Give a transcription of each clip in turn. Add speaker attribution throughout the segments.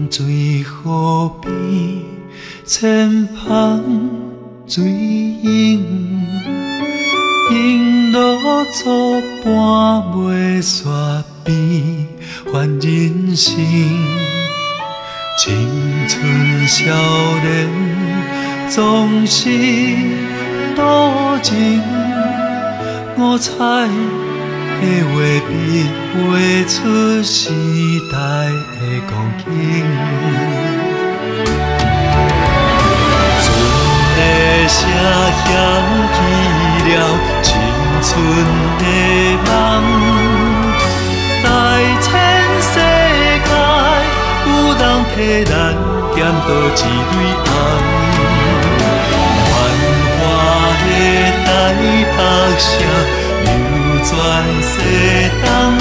Speaker 1: 水河边，千帆水涌，引路作伴袂煞边，还人生。青春少年总是路人，五彩的画笔画出时代的光景。船的声响起了青春的梦，大千世界。有人替咱捡到一蕊红，繁华的台北城流转世东，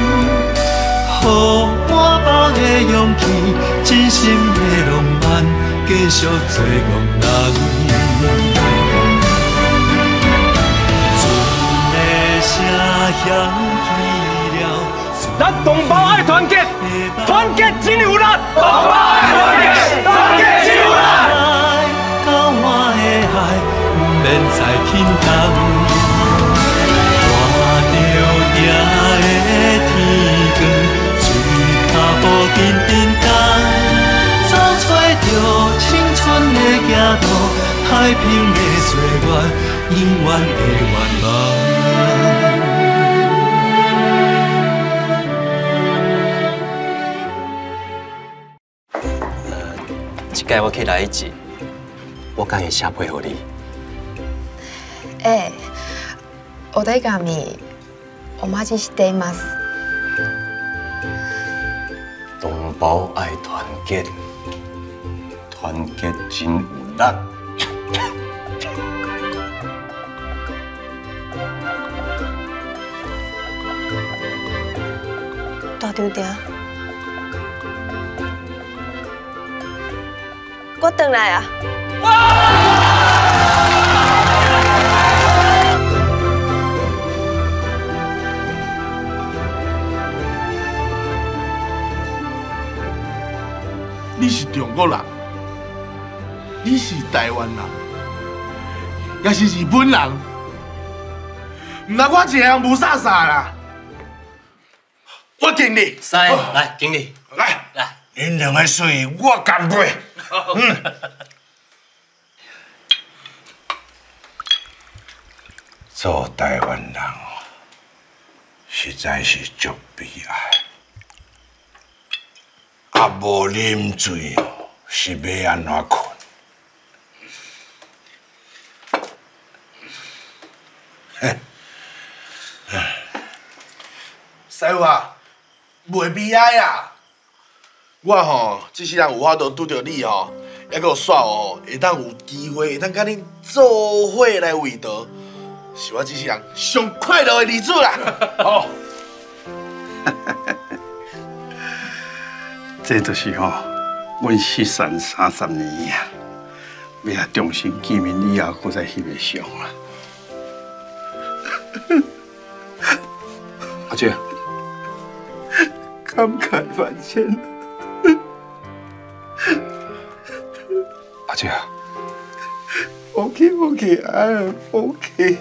Speaker 1: 予我梦的勇气，真心的浪漫，继续做憨人。船的声响起了。咱同胞爱团结，团结真有力。同胞爱团结，团结真有力。交换的爱，不免再轻重。看着夜的天光，嘴脚步紧紧动，走出着青春的行途，太平的岁月，永远的愿望。
Speaker 2: 这届我去来一集，我敢会写配合你。
Speaker 3: お手紙お待ちしています。
Speaker 2: 同胞爱团结，团结真有力。
Speaker 3: 大丈爹。我回来啊！
Speaker 4: 你是中国人，你是台湾人，也是日本人，唔通我一个人无啥啥啦？我敬你。
Speaker 2: 师，来敬你，
Speaker 4: 来，
Speaker 5: 恁两个水我干杯。做台湾人实在是足悲哀，无啉水是要安怎困？
Speaker 4: 师傅啊，袂悲哀啊！我吼，这世人有法度拄着你吼，还阁有煞哦，会当有机会，会当甲恁做伙来为道，是我这世人上快乐的日子啦！哦，
Speaker 5: 这就是吼，阮失散30年啊，要重新见面以后，搁再翕个相啊。
Speaker 2: 阿姐，
Speaker 5: 感慨万千。
Speaker 2: 阿姐啊
Speaker 5: OK， 哎 ，OK。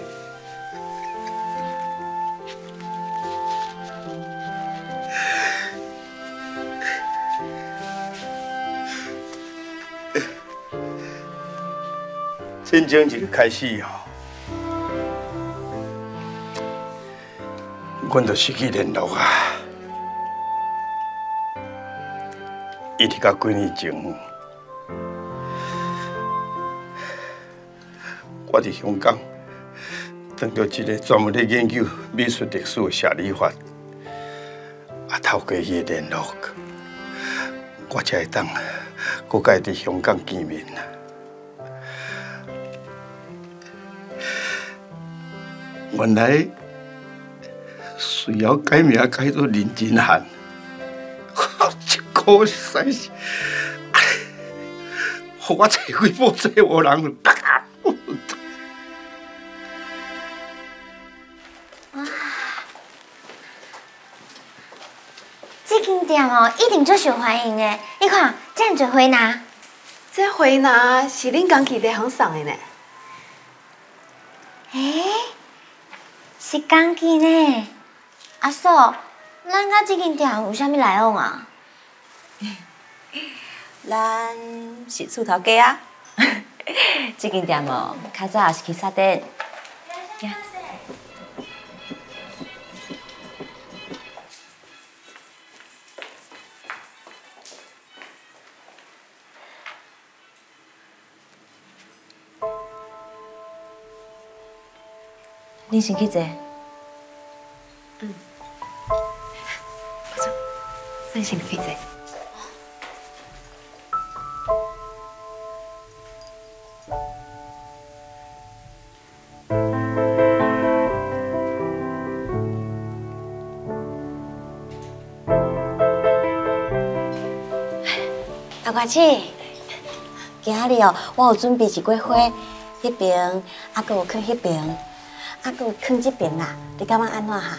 Speaker 5: 真正一开始吼，阮就失去联络啊。伊伫到几年前，我伫香港当到一个专门咧研究美术历史的社理法，透过伊的联络，我才会当搁甲伊伫香港见面。原来随后改名改做林真汉，这个实在是，互我找几部做无人了。
Speaker 6: 这间店哦，一定最受欢迎的。你看，这样做花拿，
Speaker 3: 这花拿是恁家己地方送的呢。
Speaker 6: 是钢琴呢。阿嫂，咱甲这间店有啥物来往啊？
Speaker 7: 咱是厝头家啊。这间店哦，较早也是去沙店。你先去坐。
Speaker 3: 咱先去坐。
Speaker 6: 阿瓜姐，今仔日哦，我有准备一朵花，迄边还阁有放迄边，还阁有放这边啦。你感觉安怎哈？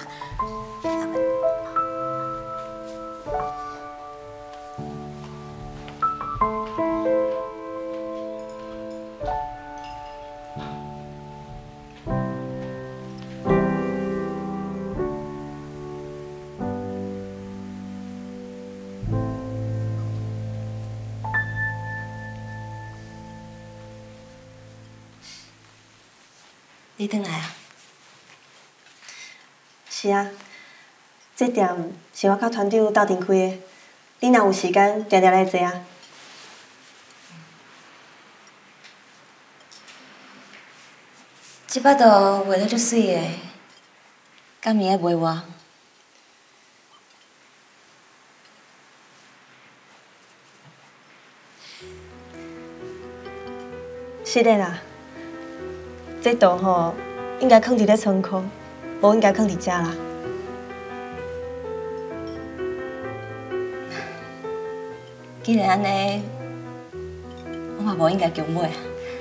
Speaker 7: 你转来啊？
Speaker 8: 是啊，这店是我甲团长斗阵开的，你若有时间，定定来坐啊。
Speaker 7: 这巴肚画得足水的，敢明会卖我？
Speaker 8: 是的啦，这图吼应该放伫咧仓库，无应该放伫遮啦。
Speaker 7: 既然安尼，我嘛无应该强买啊。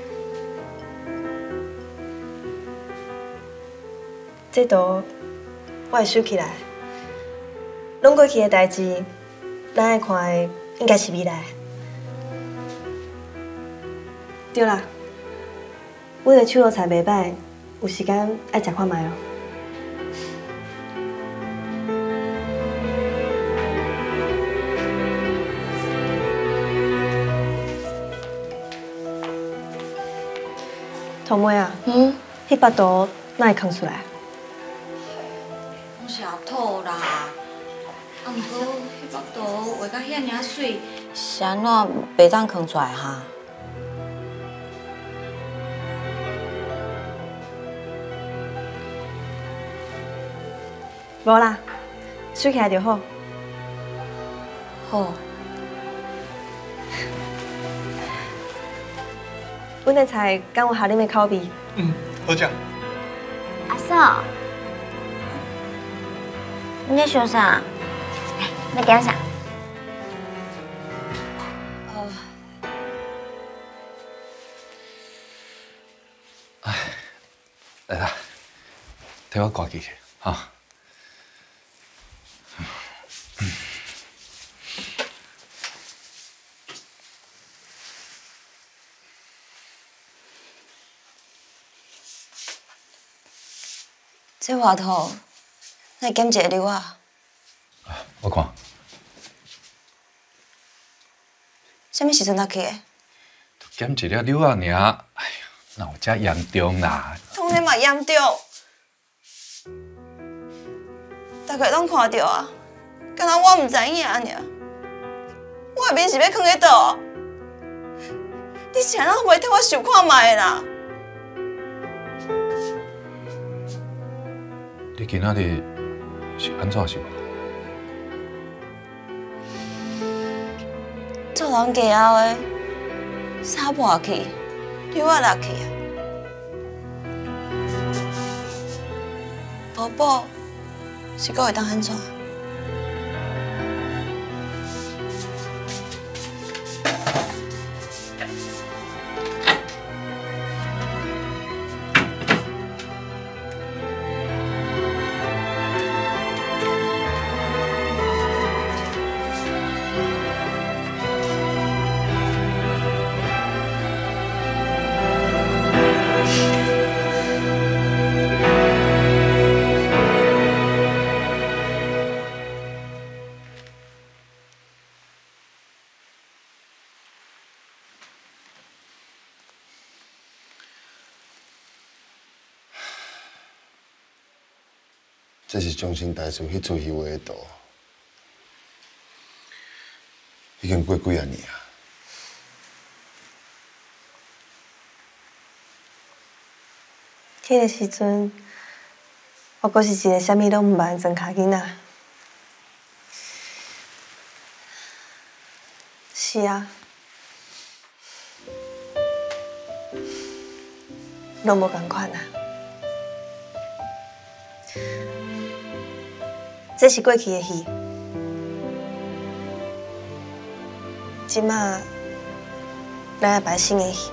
Speaker 8: 这图我会收起来，拢过去的代志，咱爱看的应该是未来。对啦，阮的手路菜袂歹，有时间爱食看卖哦。彤妹啊，迄巴肚哪会空出来？
Speaker 7: 我是后吐啦，啊，毋过迄巴肚画甲遐尔水，是安怎袂当空出来哈？
Speaker 8: 无啦，收起来就好。
Speaker 7: 好。
Speaker 8: 阮的菜敢有合恁的口味？
Speaker 4: 好食。
Speaker 6: 阿嫂，你在想啥？来，你点啥？
Speaker 9: 来啦，替我挂起去，哈。
Speaker 7: 这外套，哪会减一个溜啊？
Speaker 9: 我看，
Speaker 7: 什么时阵才去的？
Speaker 9: 减一粒溜啊尔，哎呀，哪有遮严重啦？
Speaker 7: 当然嘛严重，大家拢看到啊，敢若我唔知影尔。我的面是要囥喺倒？你是安怎袂替我想看卖啦？
Speaker 9: 你今仔日是安怎是无？
Speaker 7: 做人家后的，衫破去，溜仔落去啊。宝宝是阁会当安怎？
Speaker 10: 这是中心大叔迄出戏画的图，已经过几啊年啊。
Speaker 8: 迄个时阵，我阁是一个啥物拢毋捌装脚囡仔。是啊，拢无共款啊。这是过去的戏，即马咱要摆新的戏。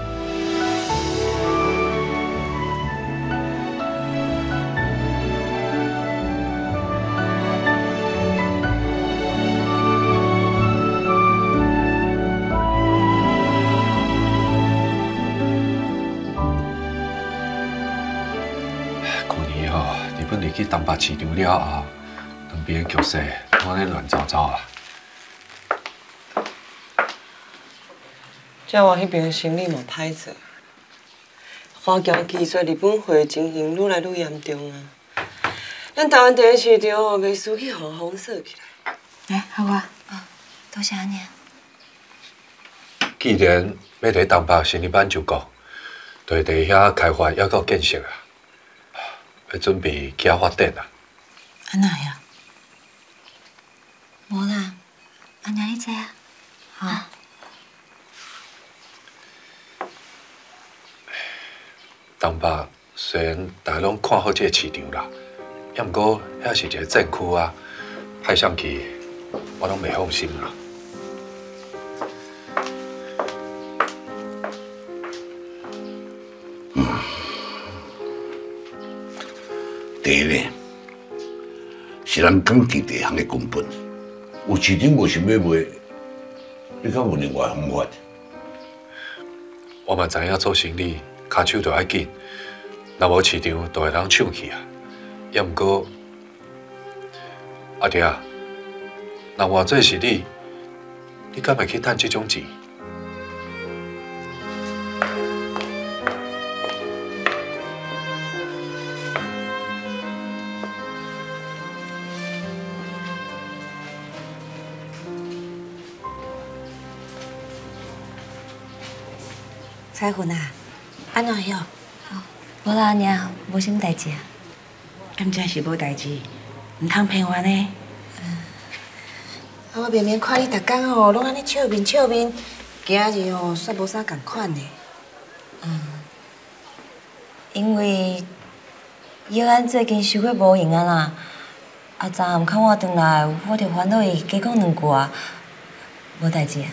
Speaker 9: 去东北市场了后，两边局势拢咧乱糟糟啊！
Speaker 11: 遮我迄边的生意嘛歹做，华强期说日本货的情形愈来愈严重啊！咱台湾第一市场哦，袂输去互封锁起来。
Speaker 6: 哎，好啊，多谢你。
Speaker 9: 既然要伫东北生意挽救国，就会伫遐开发还阁建设啊！要准备去遐发展啊！
Speaker 6: 安那呀？无啦，安尼你知啊？好。
Speaker 9: 东北虽然大家拢看好这个市场啦，也毋过遐是一个战区啊，派上去我拢袂放心啦。
Speaker 12: 第一呢，是咱港企地行的根本。有市场无想要卖，你敢有另外方法？
Speaker 9: 我嘛知影做生意，骹手就要紧，若无市场，就会人抢去啊。也毋过，阿弟啊，若换做是你，你敢会去趁这种钱？
Speaker 6: 彩云啊，安怎样？无啦，娘，无啥物代志啊。
Speaker 13: 敢真是无代志，唔通骗我呢。我明明看你逐工吼，拢安尼笑面，今日吼煞无啥共款呢。
Speaker 6: 因为叶安最近收过无闲啊啦，昨暗看我转来，我着烦恼伊加讲两句啊，无代志啊。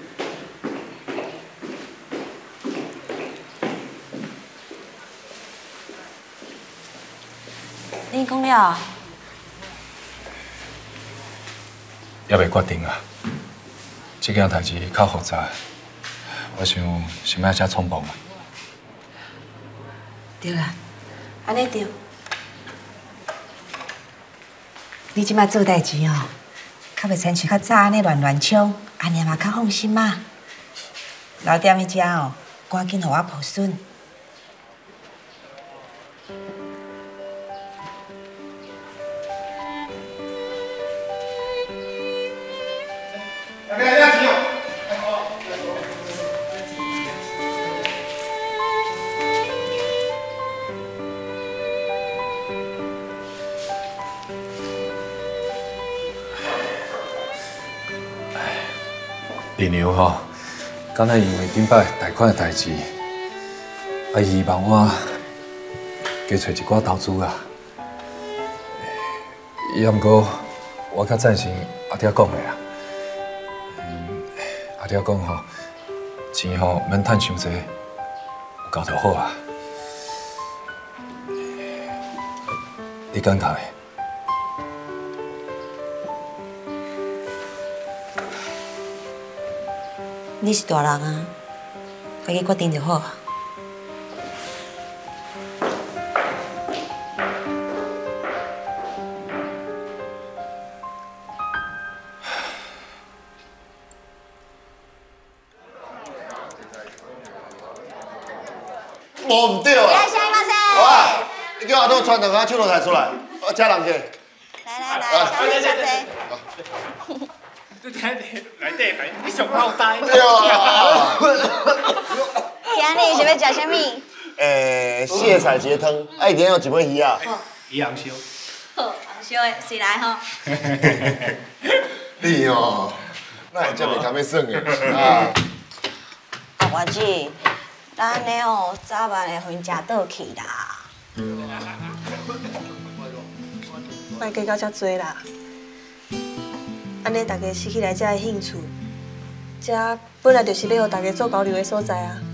Speaker 6: 你讲了？
Speaker 9: 还未决定啊！这件代志较复杂，我想是莫遮匆忙啊。
Speaker 13: 对啦，安尼对。你即马做代志哦，较袂亲像较早安尼乱冲，安尼嘛较放心嘛。留踮迄遮哦，赶紧互我抱孙。
Speaker 9: 二娘吼，敢若因为顶摆贷款的代志，希望我加找一寡投资啊。也毋过，我较赞成阿爹讲的啦。阿爹讲吼，钱吼免趁伤济，有够就好啊。你感觉的？
Speaker 6: 你是大人啊，家己决定就好啊。
Speaker 10: 无唔对啊！哇！你叫阿东传两下手榴弹出来， 我请人客。
Speaker 7: 来，小姐小姐。
Speaker 14: 你内底来，你上好呆。
Speaker 10: 对啊。
Speaker 7: 今日是要食啥物？
Speaker 10: 蟹菜鸡汤，一定要一尾鱼啊。
Speaker 14: 鱼红烧。
Speaker 7: 好，红烧的，是来吼。
Speaker 10: 你哦，哪会这么甘要耍的啊？
Speaker 7: 我姐，咱安尼哦，早晚会分食倒去啦。
Speaker 8: 莫计较遮多啦，安尼大家失去来遮的兴趣，遮本来就是要互大家做交流的所在啊。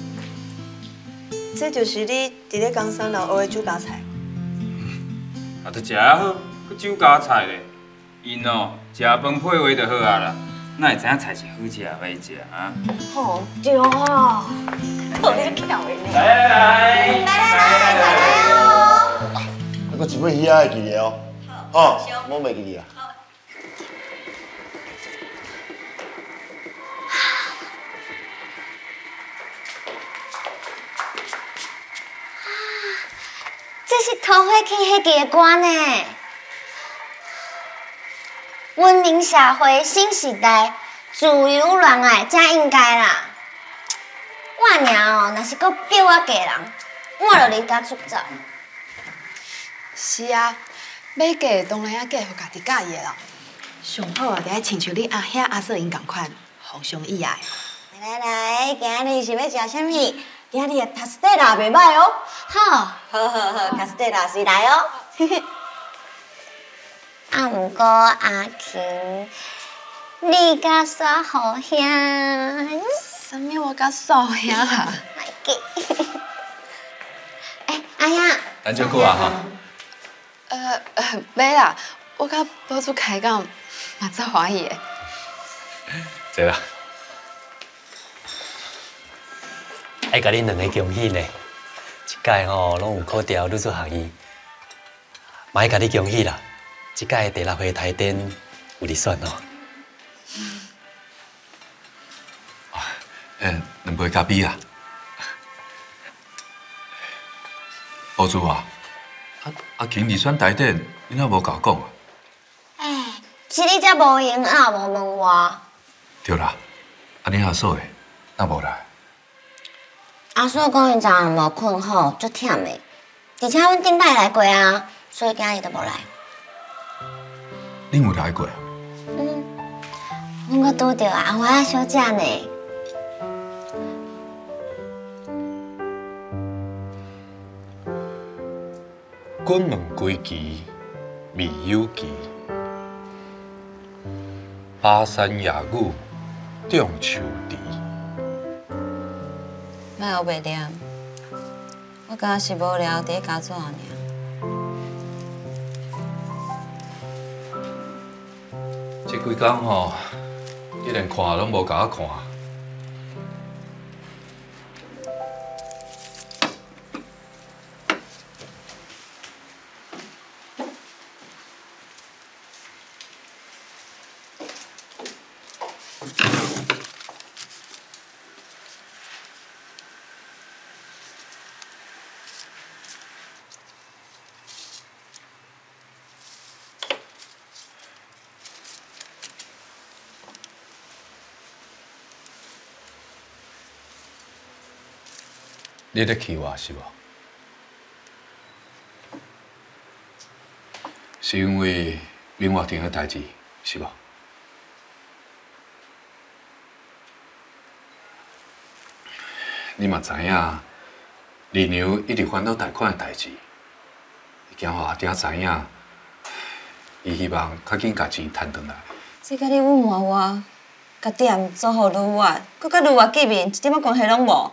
Speaker 8: 这就是你伫咧工厂楼学的酒家菜。
Speaker 15: 啊，着食啊好，佮酒家菜咧，因哦食饭配话就好啊啦，哪会知影菜是好食歹食啊？
Speaker 7: 好对哦，好你巧的呢。
Speaker 15: 来，
Speaker 7: 哦。
Speaker 10: 还佫一尾鱼会记得哦。好，我袂记你啊。
Speaker 16: 这是桃花溪迄支的歌呢。文明社会新时代，自由恋爱才应该啦。我娘哦，若是搁比我嫁人，我就离家出走。
Speaker 3: 是啊，要嫁当然要嫁互家己喜欢的人。上好啊，就爱亲像你阿兄阿嫂因共款，互相意爱。
Speaker 16: 来，今日是要食啥物？今日的卡斯蒂拉袂歹哦。好，卡斯蒂拉是来哦。啊，毋过阿琴，你甲煞好兄？
Speaker 3: 啥物我甲嫂兄啊？
Speaker 16: 来记。阿兄。
Speaker 9: 等少久啊哈？
Speaker 3: 袂啦，我甲宝珠开讲，嘛足欢喜的。
Speaker 9: 坐啦。
Speaker 17: 爱甲恁两个恭喜呢！一届吼拢有考调女子学院，嘛爱甲你恭喜啦！一届第6回台电有你选哦。
Speaker 9: 2杯咖啡啊。宝珠啊，阿琴你选台电，你哪无甲我讲啊？
Speaker 16: 是你才无闲啊，无问我。
Speaker 9: 对啦，安尼阿嫂诶，哪无来？
Speaker 16: 阿嫂讲伊昨暗无困好，足忝的，而且阮顶摆来过啊，所以今日都无来。
Speaker 9: 恁有来过？
Speaker 16: 阮阁拄着阿花仔小姐呢。
Speaker 9: 滚问归期，未有期。巴山夜雨，中秋池。
Speaker 7: 莫后袂念，我敢是无聊伫咧家做尔。
Speaker 9: 这几工吼，你连看拢无甲我看。你咧气我是无？是因为明华庭的代志是无？你嘛知影，李娘一直烦恼贷款的代志，惊互阿爹知影，伊希望较紧甲钱赚回来。
Speaker 7: 这甲你隐瞒我，甲店做好愈晚，佮甲愈晚见面，一点仔关系拢无。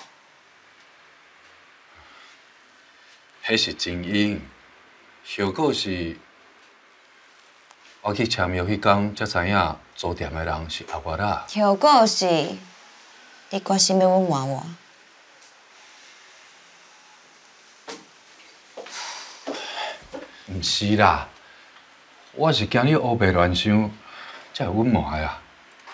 Speaker 9: 迄是真因，后果是我去签约迄天才知影，租店的人是阿月仔。
Speaker 7: 后果是，你决心要隐瞒我。
Speaker 9: 毋是啦，我是惊你乌白乱想，才会隐瞒的啦。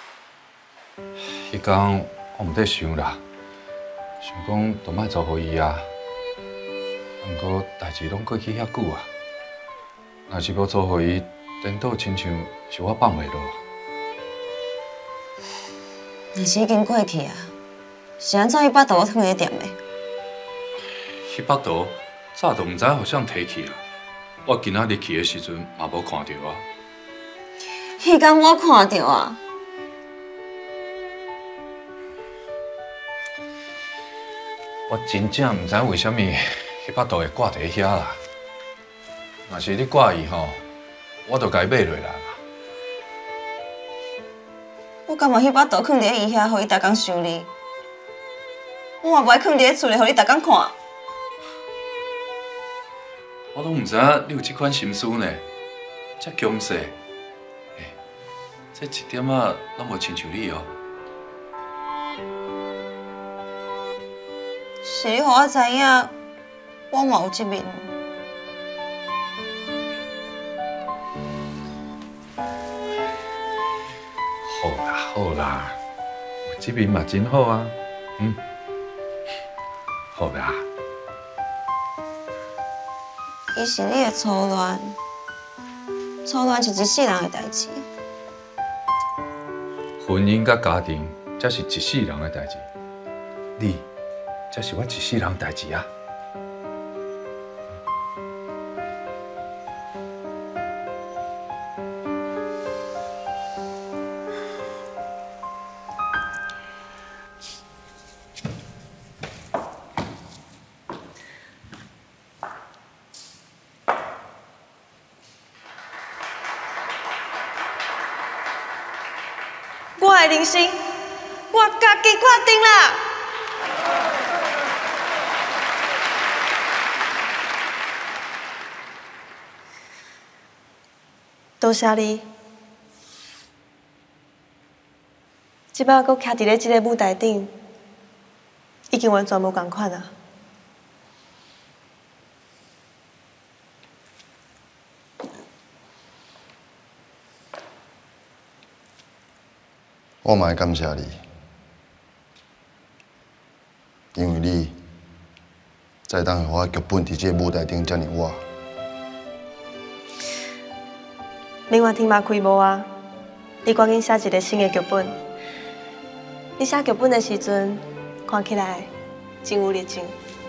Speaker 9: 迄天我毋得想啦，想讲都莫做互伊啊。毋过代志拢过去遐久啊， 若是要做互伊颠倒，亲像是我放袂落。
Speaker 7: 若是已经过去啊，是安怎伊巴肚我藏咧店的？
Speaker 9: 迄巴肚早就毋知互谁摕去啊！我今仔日去的时阵嘛无看到啊。
Speaker 7: 迄天我看到啊。
Speaker 9: 我真正毋知为虾米迄巴肚会挂伫遐啦。若是你挂伊吼，我就甲伊买落来啦。
Speaker 7: 我干嘛迄巴肚囥伫伊遐，互伊逐工修理？我嘛不爱囥伫厝里，互你逐工看。
Speaker 9: 我拢毋知影你有即款心思呢，遮强势。这一点仔拢无亲像你哦。
Speaker 7: 是你互我知影，我嘛有这面。
Speaker 9: 好啦好啦，有这面嘛真好啊，好啦。
Speaker 7: 伊是你的初恋，初恋是一世人的代志。
Speaker 9: 婚姻甲家庭，才是一世人的代志。你，才是我一世人代志啊！
Speaker 8: 我的人生，我家己决定啦。多谢你，即摆搁徛伫咧即个舞台顶，已经完全无共款啊。
Speaker 10: 我嘛会感谢你，因为你才当互我剧本伫这个舞台顶遮尔活。
Speaker 8: 明月天嘛开无啊，你赶紧写一个新的剧本。你写剧本的时阵，看起来真有热情。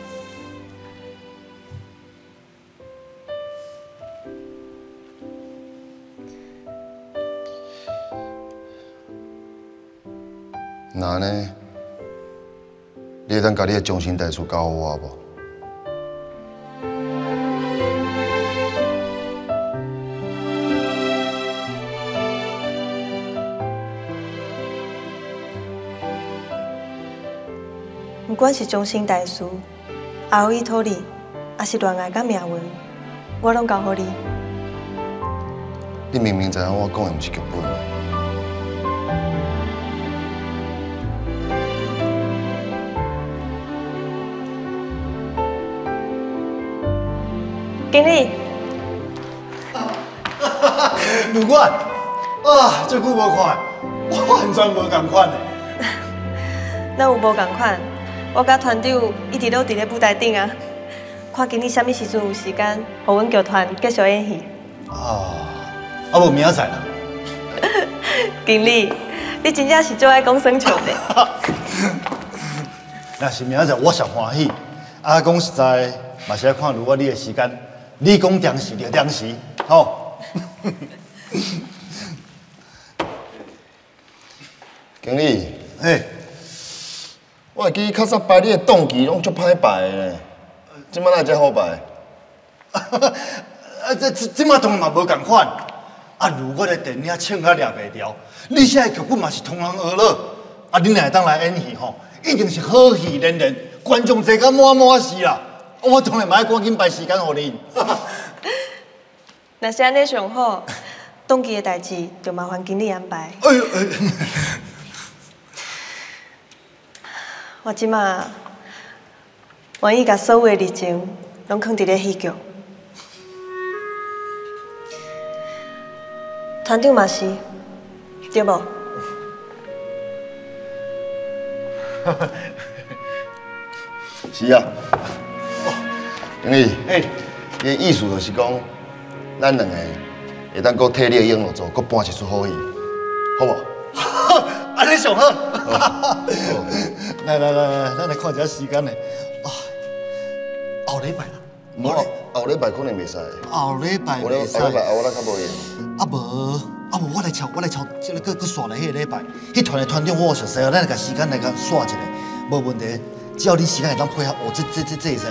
Speaker 10: 那安尼，你会当把你的终身大事交予我无？
Speaker 8: 不管是终身大事，也有依托你，也是恋爱甲命运，我拢交予你。
Speaker 10: 你明明知影我讲的毋是剧本。
Speaker 8: 经理，
Speaker 18: 如果啊，这久无看，我完全无共款的。
Speaker 8: 咱有无共款？我甲团长一直都伫咧舞台顶啊，看经理啥物时阵有时间，互阮剧团继续演戏。
Speaker 18: 啊无明仔载啦。
Speaker 8: 经理，你真正是最爱讲耍笑的。
Speaker 18: 若是明仔载我上欢喜，啊讲实在，嘛是要看如果你的时间。你讲定时就定时，吼。
Speaker 10: 经理，
Speaker 18: 嘿，
Speaker 10: 我会记较早排你的档期拢足歹排的呢，即摆哪会遮好排？
Speaker 18: 啊，即摆当然嘛无共款。啊，如果个电影唱甲抓袂牢，你写的剧本嘛是同人而乐。啊，你若会当来演戏吼，一定是好戏连连，观众坐甲满满是啦。我当然嘛要赶紧排时间互你。
Speaker 8: 若是安尼上好，档期的代志就麻烦经理安排。
Speaker 18: 哎呦，我即马愿意甲所有的热情拢放伫咧戏剧。团长嘛是，对无？
Speaker 10: 是啊。经理，伊的意思就是讲， 咱两个会当搁体力用落做，搁搬一出好戏，好无？
Speaker 18: 安尼上好。来，咱来看一下时间嘞。后礼拜啦。
Speaker 10: 后礼拜可能袂使。
Speaker 18: 后礼拜袂使。
Speaker 10: 后咱较无闲。
Speaker 18: 无，我来抄，即个搁刷来迄个礼拜，迄团的团长我熟悉啊，咱来甲时间来甲刷一下，无问题。只要你时间会当配合，这会使。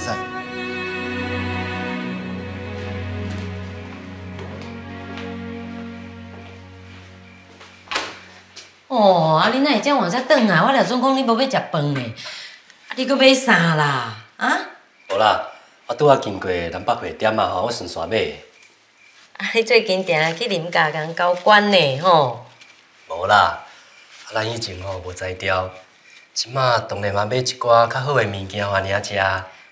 Speaker 6: 哦，啊，你哪会这晚才转来？我俩总讲你无要食饭呢，啊，你搁买啥啦？啊？
Speaker 17: 无啦，我拄仔经过南北货店啊，吼，我顺续买的。
Speaker 6: 啊，你最近定去林家共交关呢，吼？
Speaker 17: 无啦，啊，咱以前吼无才调，即马当然嘛买一寡较好的物件互尔食。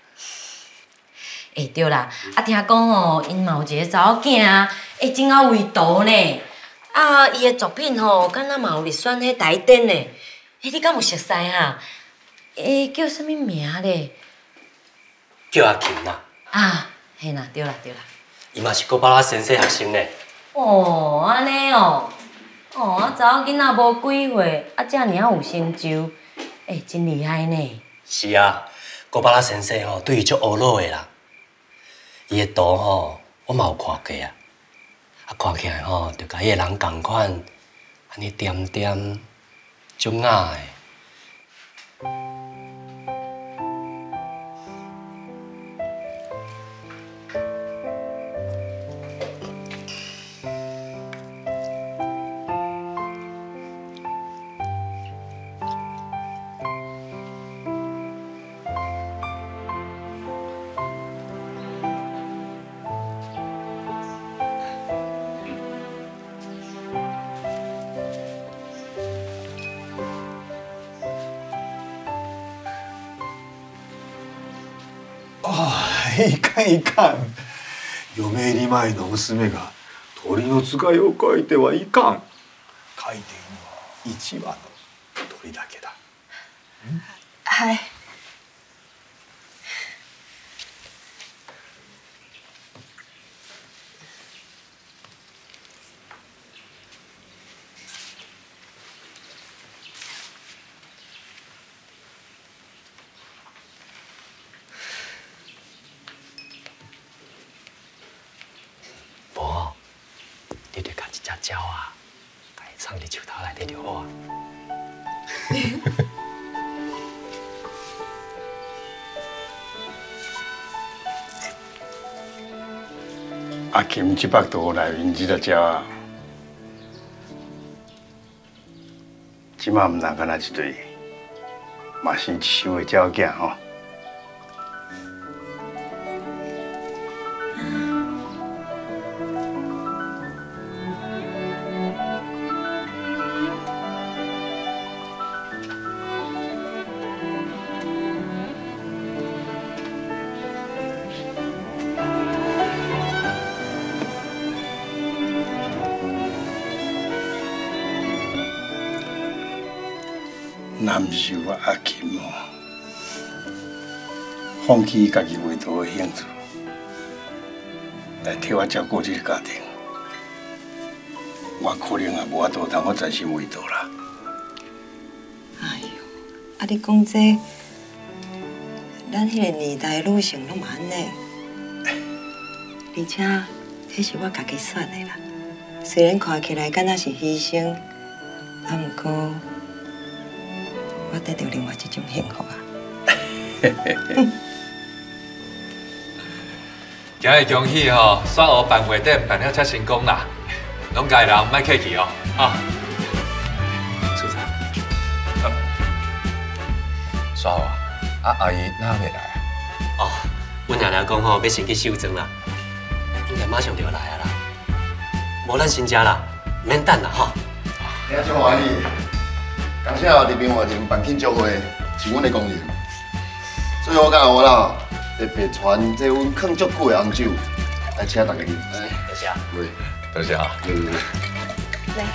Speaker 6: 对啦，啊，听讲吼，因嘛有一个查某囝，真够为图呢。啊，伊的作品吼，敢若嘛有入选迄台顶呢。你敢有熟悉哈？叫啥物名咧？
Speaker 17: 叫阿琴啦。
Speaker 6: 啊，嘿啦，对啦。
Speaker 17: 伊嘛是国巴拉先生学生呢。
Speaker 6: 哦，安尼哦。啊，查某囡仔无几岁，啊，遮尔有成就，真厉害呢。
Speaker 17: 是啊，国巴拉先生吼，对伊足懊恼的啦。伊的图吼，我嘛有看过啊。看起来吼，就甲迄个人同款，安尼点点，足雅的。
Speaker 19: いかん。嫁入り前の娘が鳥の使いを描いてはいかん。描いているのは一羽の鳥だけだ。
Speaker 8: はい。
Speaker 17: 鸟啊，家己藏伫树头内底就好啊。
Speaker 5: 阿琴这百度内面这个鸟啊，即马毋但干那一对，嘛是一收的鸟囝吼。南秀啊，阿琴哦，放弃家己画图的兴趣，来替我照顾这个家庭，我可能也无法度通我专心画图啦。
Speaker 11: 哎呦，啊！你讲这，咱迄个年代女性拢嘛安尼，而且这是我家己选的啦。虽然看起来敢若是牺牲，啊，毋过。我得到另外一种幸福啊！
Speaker 9: 今日恭喜吼，刷学办活展办了遮成功啦，拢家人莫客气哦，啊！出场。 刷学啊，阿姨哪未来啊？
Speaker 17: 哦，阮娘娘讲吼，要先去收庄啦，应该马上就来啊啦。无咱先食啦，免等啦吼。
Speaker 10: 听足欢喜。感谢后入边活动办庆祝会，是阮的功劳。最后甲我啦，特别传这阮藏足久的红酒，来请大家饮。
Speaker 17: 多谢。
Speaker 10: 对，
Speaker 9: 多谢啊。
Speaker 8: 来。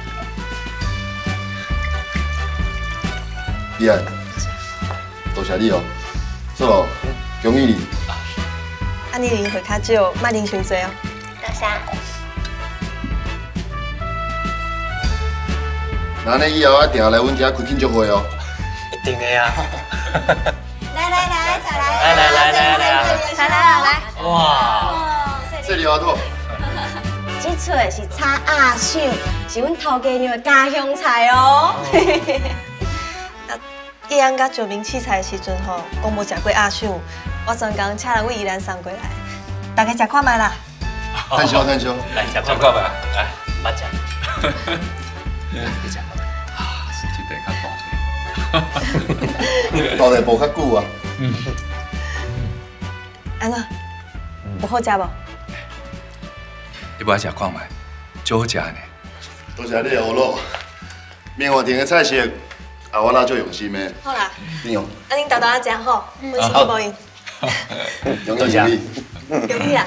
Speaker 10: 李安，多谢你哦。说咯，恭喜你。
Speaker 8: 啊，你啉会较少，莫啉伤多哦。
Speaker 16: 多多谢。
Speaker 10: 那呢以后啊，定来阮家开庆祝会哦。
Speaker 17: 一定的啊！
Speaker 16: 来，再来。来。
Speaker 17: 哇！
Speaker 10: 这里阿多。
Speaker 16: 这出的是炒鸭手，是阮头家娘的家乡菜哦。
Speaker 8: 叶阳甲石明试菜的时阵吼，讲无食过鸭手，我专工请人为宜兰送过来，大家食看卖啦。
Speaker 10: 趁烧。
Speaker 17: 来食看卖，来，捌食。你食。
Speaker 9: 这地较大。
Speaker 10: 大地无较久啊。
Speaker 8: 安怎？有好食无？
Speaker 9: 你不爱食看卖，足好食呢。
Speaker 10: 多谢你的学路，棉花田的菜色，啊，我哪足用心的。
Speaker 8: 好啦，
Speaker 10: 你用。
Speaker 8: 啊，恁豆豆啊食好，阮先去无用。
Speaker 10: 容易。
Speaker 8: 容易啦。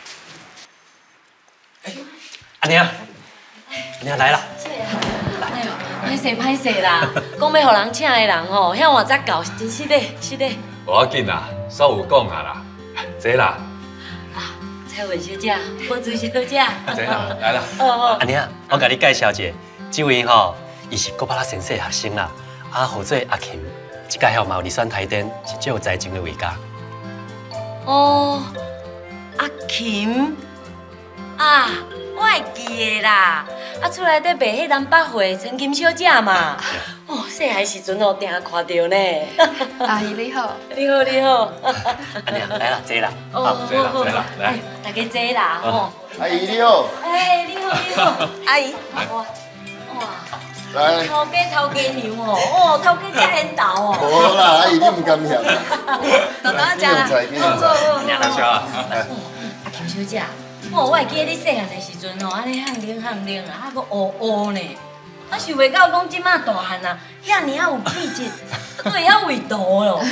Speaker 17: 阿娘来啦。
Speaker 6: 哎呦，歹势啦！讲要互人请的人吼，遐晚才到，真是的。
Speaker 9: 无要紧啦，煞有讲啊啦，坐啦。
Speaker 6: 蔡文小姐，宝珠小姐，
Speaker 9: 坐啦，来啦。
Speaker 17: 阿娘，我甲你介绍一下，这位吼，伊是国巴拉先生的学生啦，啊，号做阿琴，这届吼嘛有入选台电，是最有才情的画家。
Speaker 6: 哦，阿琴啊，我会记的啦。啊，厝内底卖迄南北货陈金小姐嘛。哦，细汉时阵哦，定看到呢。
Speaker 3: 阿姨你好。
Speaker 6: 你好。
Speaker 17: 阿娘，来啦，坐啦。
Speaker 6: 坐
Speaker 17: 啦，
Speaker 6: 来，大家坐啦，吼。
Speaker 10: 阿姨你好。
Speaker 6: 哎，你好。
Speaker 8: 阿姨。
Speaker 6: 哇。
Speaker 10: 来。
Speaker 6: 头家娘哦，头家真缘投哦。
Speaker 10: 无啦，阿姨你唔甘嫌。
Speaker 8: 豆豆啊食啦。
Speaker 17: 娘来笑啊。
Speaker 6: 阿김小姐。哦，我会记得你细汉的时阵哦，安尼喊冷啊，还阁乌呢。我想袂到讲即马大汉啊，遐尔啊有气质，对遐味道咯。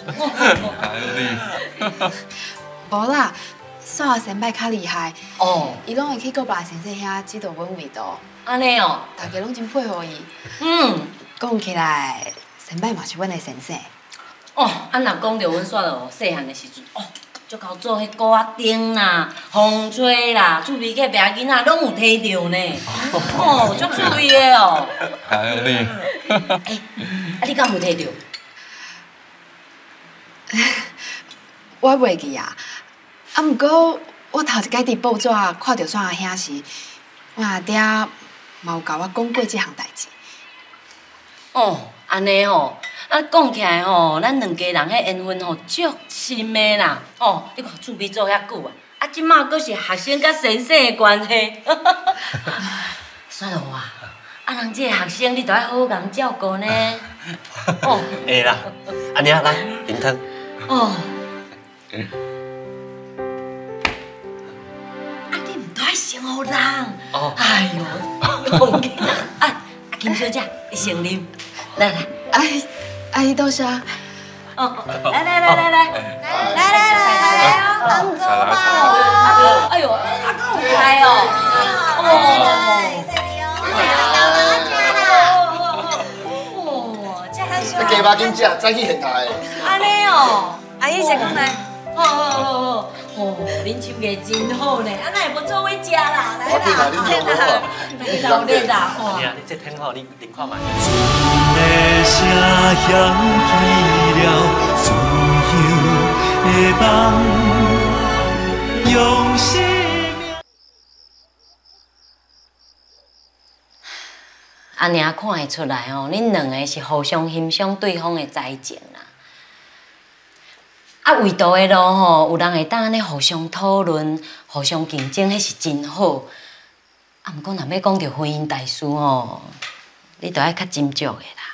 Speaker 3: 无啦，煞我先摆较厉害。
Speaker 6: 哦，
Speaker 3: 伊拢会去国爸先生遐指导阮味道。
Speaker 6: 安尼哦，
Speaker 3: 大家拢真配合伊。讲起来，先摆嘛是阮的先生。
Speaker 6: 哦，啊若讲着阮煞咯，细汉的时阵哦。足够做迄鼓仔钉啦、风吹啦、厝边隔壁囡仔拢有摕到呢。哦，足注意的哦。
Speaker 9: 你。
Speaker 6: 你敢有摕到？
Speaker 3: 我袂记啊。啊，毋过我头一摆伫报纸看到煞阿兄时，我阿爹嘛有甲我讲过即项代志。
Speaker 6: 哦，安尼吼。啊，讲起来吼，咱两家人迄缘分吼足深的啦。哦，你看厝边做遐久啊，啊，即马阁是学生甲先生的关系。算了啊，啊，人这个学生你着要好好共照顾呢。
Speaker 17: 哦，会啦，阿娘来饮汤。
Speaker 6: 哦。啊，你唔着爱先互人。哦。哎呦，用紧啊！啊，阿金小姐，你先啉。来。
Speaker 3: 阿姨多谢。
Speaker 6: 哦，来，
Speaker 16: 安哥吧。
Speaker 6: 哎呦，阿哥有开哦。哦，这还
Speaker 10: 这鸡肉紧食，再去现台。
Speaker 6: 安尼哦，
Speaker 8: 阿姨食讲来。
Speaker 6: 好，恁手艺真好呢，啊，那也无做伙食啦，来啦，你老热啦，哇！
Speaker 17: 你这天好，你看卖。
Speaker 1: 的声响起了自由的梦，用生命。
Speaker 6: 阿娘看会出来哦，恁两个是互相欣赏对方的才情啦。啊，味道的路吼，有人会当安尼互相讨论、互相竞争，迄是真好。啊，毋过若要讲到婚姻大事吼，你着爱较斟酌的啦。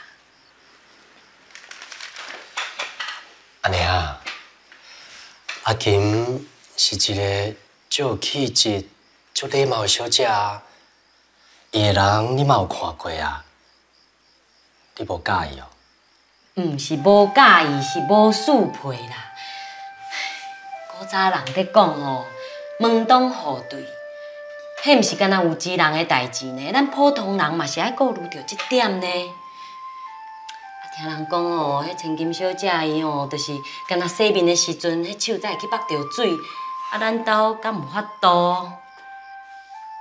Speaker 17: 阿娘，阿金是一个足有气质、足礼貌的小姐啊。伊个人你嘛有看过啊？你无介意哦？
Speaker 6: 毋是无介意，是无适配啦。古早人咧讲吼，门当户对，迄毋是干那有钱人的代志呢。咱普通人嘛是爱顾虑着即点呢。听人讲哦，迄千金小姐伊哦，就是干那洗面的时阵，迄手才会去捌着水。啊，咱兜敢有法度？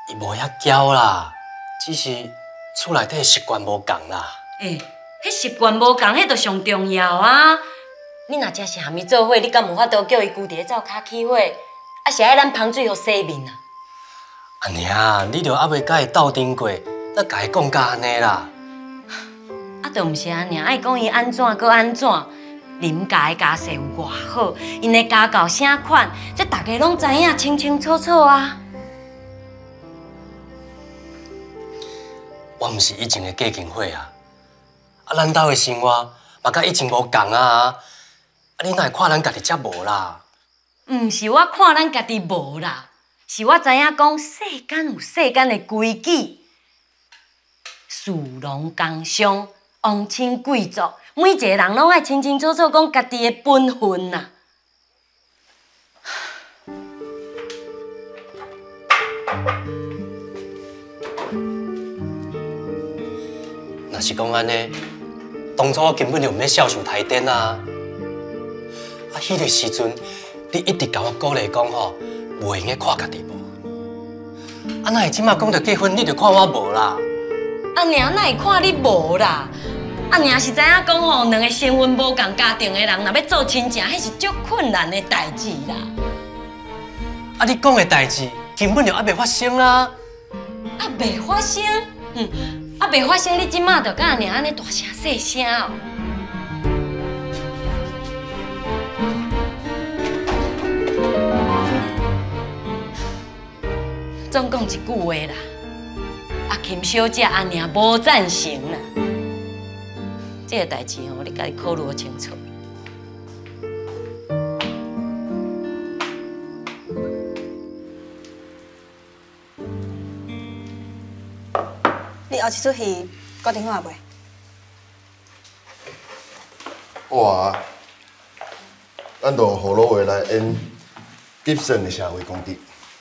Speaker 17: 伊无遐骄啦，只是厝内底习惯无共啦。
Speaker 6: 迄习惯无共，迄就上重要啊！你若真是含伊做伙，你敢有法度叫伊规日走骹起火，还是爱咱芳水互洗面啊？
Speaker 17: 阿娘，你着还袂甲伊斗阵过，才甲伊讲甲安尼啦。
Speaker 6: 啊，着毋是安尼，爱讲伊安怎搁安怎，林家的家世有偌好，因的家教啥款，这大家拢知影清清楚楚啊。
Speaker 17: 我毋是以前的嫁金花啊，咱兜的生活嘛甲以前无共啊，你哪会看咱家己遮无啦？
Speaker 6: 毋是我看咱家己无啦，是我知影讲世间有世间的规矩，士农工商、王亲贵族，每一个人拢爱清清楚楚讲家己的本分呐。
Speaker 17: 若是讲安尼，当初我根本就毋免孝顺台电啊！迄个时阵，你一直甲我鼓励讲吼，袂用个看家己无。哪会即马讲着结婚，你就看我无啦？
Speaker 6: 娘哪会看你无啦？娘是知影讲吼，两个身份无共家庭的人，若要做亲情，迄是足困难的代志啦。
Speaker 17: 你讲的代志根本就还袂发生啦！
Speaker 6: 袂发生？袂发生，你即马就甲娘安尼大声细声哦。总讲一句话啦，金小姐娘无赞成啦。这个代志吼，你家己考虑清楚。
Speaker 8: 你后一出戏决定好袂？
Speaker 10: 我啊，咱就何老话来演极盛的社会公敌。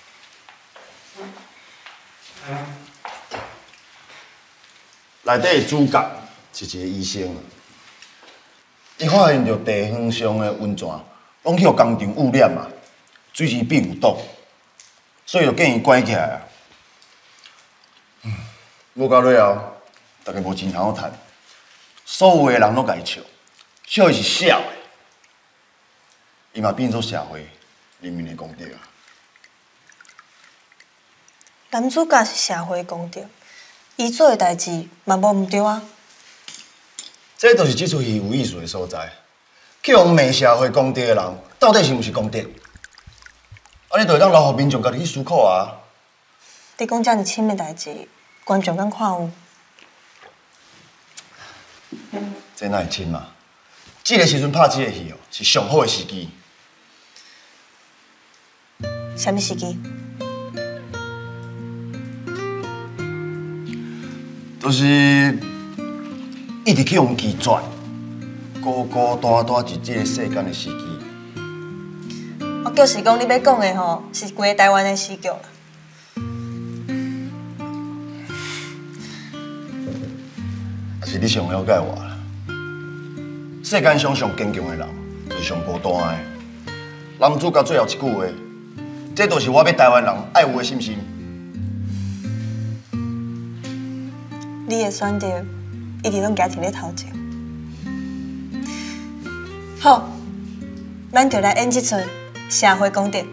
Speaker 10: 内底的主角是一个医生，伊发现着地方上的温泉拢去互工厂污染啊，水质变有毒，所以就建议关起来啊。无到尾后，大家无钱通好趁，所有的人拢甲伊笑，笑伊是小的，伊嘛变做社会人民的公敌啊。
Speaker 8: 男主角是社会公敌，伊做的代志嘛无毋对啊。
Speaker 10: 这就是这出戏有意思的所在。去互骂社会公敌的人，到底是毋是公敌？你就会当留互民众家己去思考啊。
Speaker 8: 你讲遮尔深的代志，观众敢看有？
Speaker 10: 这哪会深嘛？这个时阵拍这个戏哦，是上好的时机。
Speaker 8: 啥物时机？
Speaker 10: 就是一直去用拒绝，孤孤单单一这个世间的时机。
Speaker 8: 我就是讲你要讲的吼，是规台湾的时局啦。
Speaker 10: 也是你上了解我啦。世间上上坚强的人，就是上孤单的。男主角最后一句话，这就是我要台湾人爱有的心声。
Speaker 8: 你的选择一直拢行伫咧头前。好，咱就来演这出社会公敌。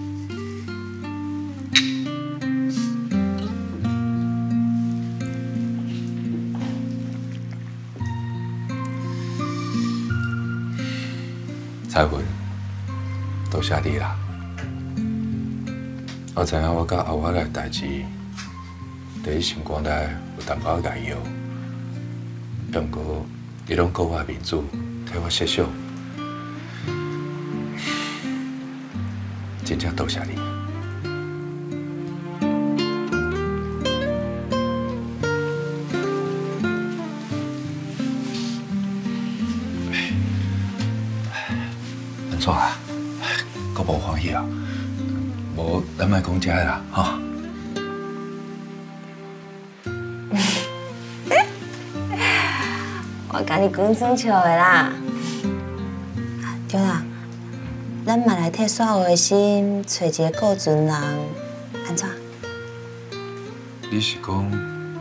Speaker 9: 彩云，多谢你啦！我知影我甲后仔的代志，第一心肝内有淡薄仔解药，不过你拢顾我面子，替我设想，真正多谢你。安怎啊？阁无欢喜啊？无，咱莫讲这个啦，吼。
Speaker 16: 我甲你讲算笑的啦。对啦，咱嘛来替煞有的心找一个顾船人，安怎？
Speaker 9: 你是讲？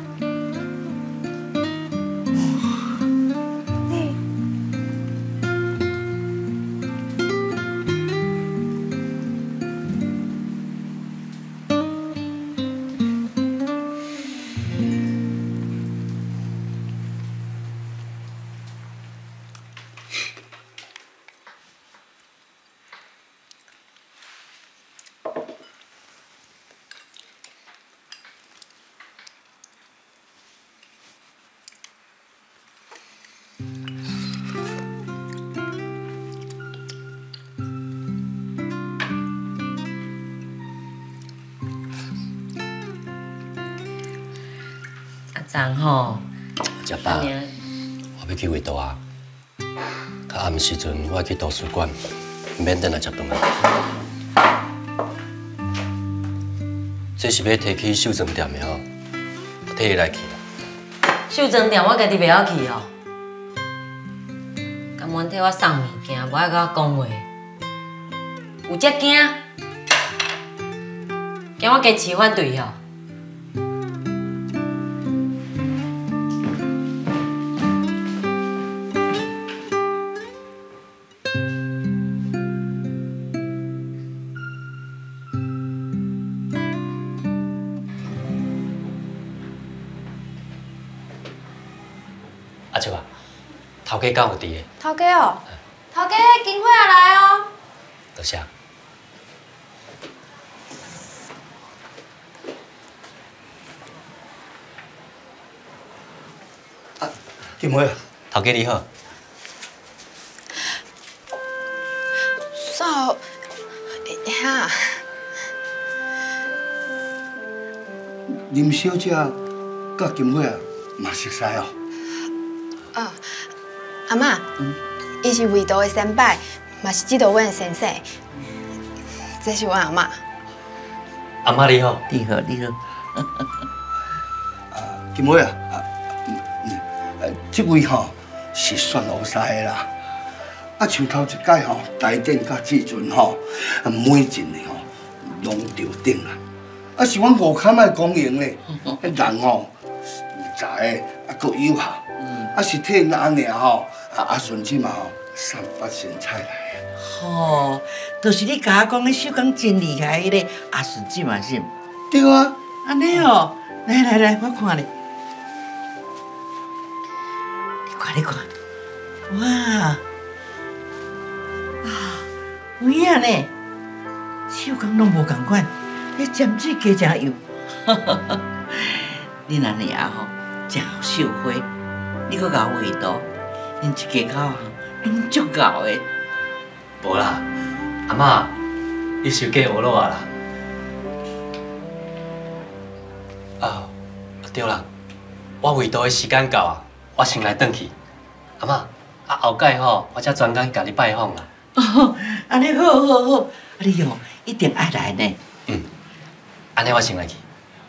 Speaker 6: 昨吼，
Speaker 17: 食饱，我要去画图啊。较暗时阵，我去图书馆，免等来食饭啊。这是要提去绣庄店的吼，我替你来去。
Speaker 6: 绣庄店我家己袂晓去哦，甘愿替我送物件，无爱甲我讲话。有遮惊，惊我坚持反对吼。
Speaker 17: 阿叔啊，头家敢有伫个？
Speaker 7: 头家哦，头家金花也来哦。
Speaker 17: 多谢。
Speaker 5: 金花，
Speaker 17: 头家你好。
Speaker 3: 嫂，哈，
Speaker 5: 林小姐甲金花嘛熟悉哦。
Speaker 3: 哦，阿嬷，伊是画图的先辈，嘛是指导阮的先生。这是阮阿嬷。
Speaker 17: 阿嬷你好。
Speaker 5: 你好，你好。金花啊，这位吼是算老师的啦。啊，像头一届吼，台电甲至尊吼，每一年吼拢着顶啦。啊，是阮五坎仔公营咧，人吼有才的，啊，阁有效。啊，是替咱尔吼，啊孙子嘛吼，散发神采来。
Speaker 20: 吼，就是你甲我讲的手工真厉害迄个阿顺子嘛是？
Speaker 5: 对啊。
Speaker 20: 安尼哦，来，我看咧。你看，哇，有影呢，手工拢无共款，迄尖水加真油。恁阿娘吼，真好绣花，你搁甲我画图，恁一家口啊，拢足够的。
Speaker 17: 无啦，阿嬷，你收假学落啊啦。啊，对啦，我画图的时间到啊，我先来转去。阿嬷，啊后届吼，我才专工甲你拜访啦。
Speaker 20: 哦，安尼好，你哦一定爱来呢。
Speaker 17: 安尼我先来去。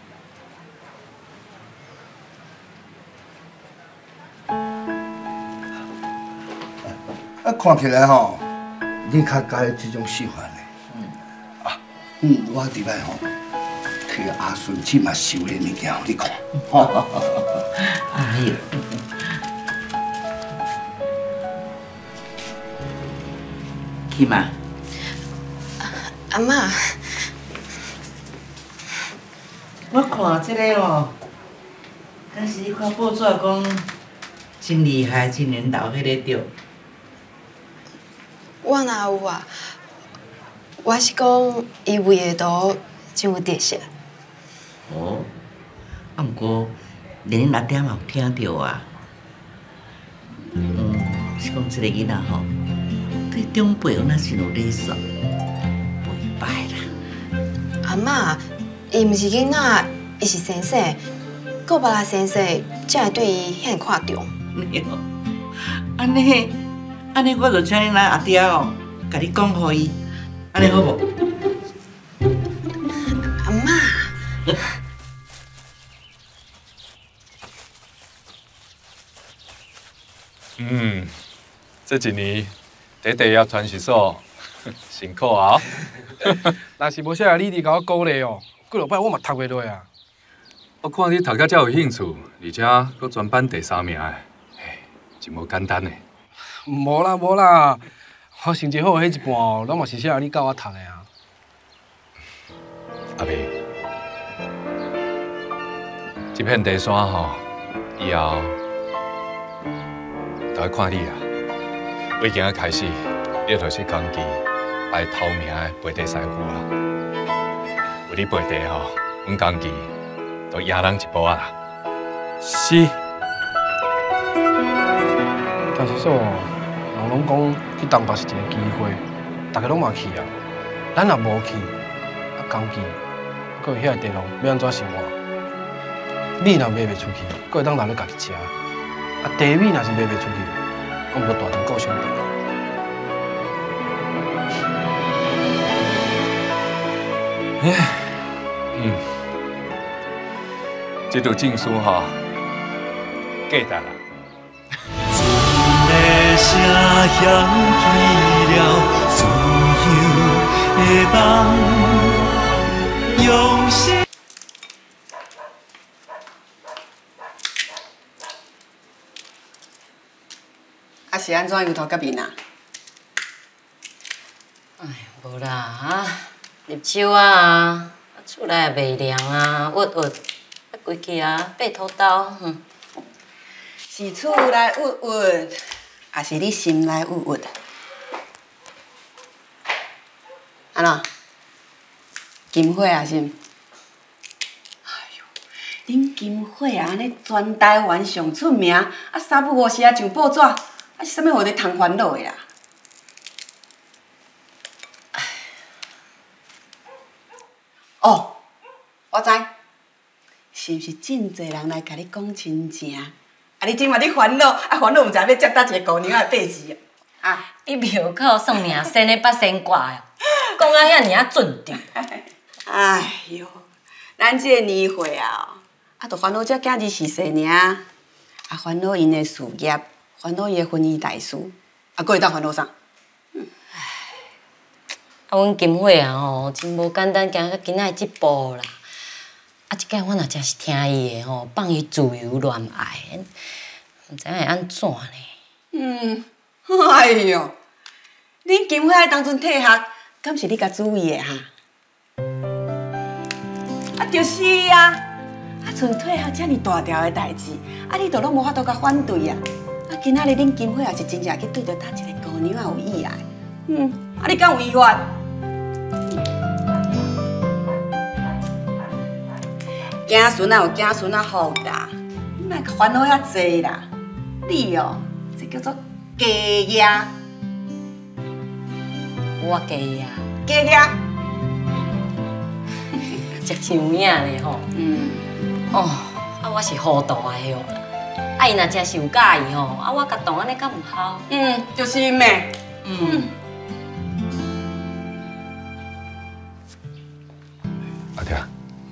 Speaker 5: 啊，看起来吼，你较喜欢这种手法的。我伫摆吼，替阿顺子嘛收的物件，你看。
Speaker 20: 哎呦。去嘛？
Speaker 3: 阿嬷，
Speaker 20: 我看这个哦，敢是你看报纸讲真厉害，真年头迄个着。
Speaker 3: 我哪有啊？我是讲伊画的图真有特色。
Speaker 20: 哦，啊，毋过连恁阿爹嘛有听到啊。是讲这个囡仔吼。对长辈有那是有礼数，不会歹啦。
Speaker 3: 阿嬷，伊毋是囡仔，伊是先生，个别啦先生才会对伊遐看重。
Speaker 20: 安尼，我就请恁阿爹哦，甲你讲互伊，安尼好无？
Speaker 3: 阿嬷。
Speaker 9: 这一年。在地业传习所辛苦啊！
Speaker 14: 若是无写你甲我鼓励哦，几落摆我嘛读袂落啊。
Speaker 9: 我看你读甲遮有兴趣，而且搁全班第3名的，真无简单的。
Speaker 21: 无啦无啦，我成绩好迄一半哦，拢嘛是谢你教我读的啊。
Speaker 9: 阿妹，这片地山吼，以后就要看你啊。为今仔开始，你就是讲期排头名的背地师傅啊。为你背地吼，阮讲期都赢人一步啊啦。
Speaker 21: 是。但是说，人拢讲去东北是一个机会，大家拢嘛去啊。咱若无去，啊讲期，搁有遐个地方要安怎生活？米若卖袂出去，搁会当留咧家己食。啊，茶米若是卖袂出去，我毋过大阵顾上地。
Speaker 9: 这道证书吼，价值啦。
Speaker 1: 的声响起了自由的梦，用心。
Speaker 22: 啊是安怎油头甲面啊？
Speaker 6: 哎，无啦啊，入手啊，厝内也袂凉啊，鬱鬱，啊规气啊白土豆，
Speaker 22: 是厝内鬱鬱，还是你心内鬱鬱？安怎？金花啊是？哎呦，恁金花啊，安尼全台湾上出名，啊三不五时啊上报纸，啊是啥物互你通烦恼的啦？哦，我知，是毋是真侪人来甲你讲亲情？啊，你今嘛你烦恼，啊烦恼毋知要接搭一个姑娘的八字啊！
Speaker 6: 你庙口算命生的八仙卦哦，讲啊遐尔啊准着。
Speaker 22: 哎哟，咱这个年岁啊，啊，着烦恼这囝儿是谁尔？啊，烦恼因的事业，烦恼伊的婚姻大事，啊，搁会当烦恼啥？
Speaker 6: 啊，阮金花啊吼，真无简单，行到今仔这步啦。啊，即摆我若真是听伊的吼，放伊自由恋爱，毋知会安怎呢？
Speaker 22: 哎哟，恁金花当阵退学，敢是你甲主意的哈？啊，就是啊，啊，像退学遮尔大条的代志，啊，你都拢无法度甲反对啊。啊，今仔日恁金花也是真正去对着搭一个姑娘也有意爱，啊，你敢有意愿？囝孙啊有囝孙啊福啦，你莫烦恼遐济啦。你哦，这叫做家业。
Speaker 6: 我家业，
Speaker 22: 家业，
Speaker 6: 食像影咧吼。哦，啊，我是糊涂的哟。啊，伊若真是有介意吼，啊，我甲动安尼敢毋好？
Speaker 22: 就是咩？
Speaker 9: 阿爹。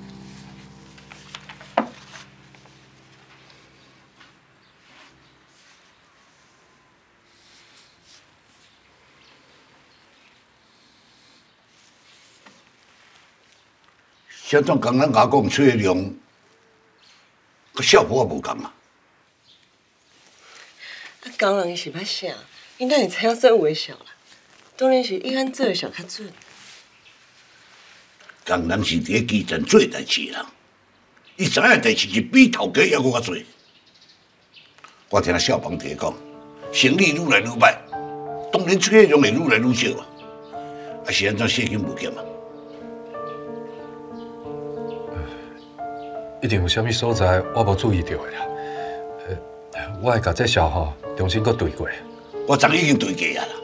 Speaker 12: 啥种讲咱阿公吹量，佮效果也无共啊。
Speaker 11: 啊，工人是捌啥？伊哪会知影做微笑啦？当然是伊安做上较准。
Speaker 12: 工人是伫咧基层做代志人，伊知影代志是比头家还佫较多。我听小房弟讲，生意愈来愈歹，当然吹量会愈来愈少啊。啊是安怎现金无减啊？
Speaker 9: 一定有啥物所在我无注意到的啦。我会甲这小吼重新搁对过。
Speaker 12: 我昨已经对过啊啦。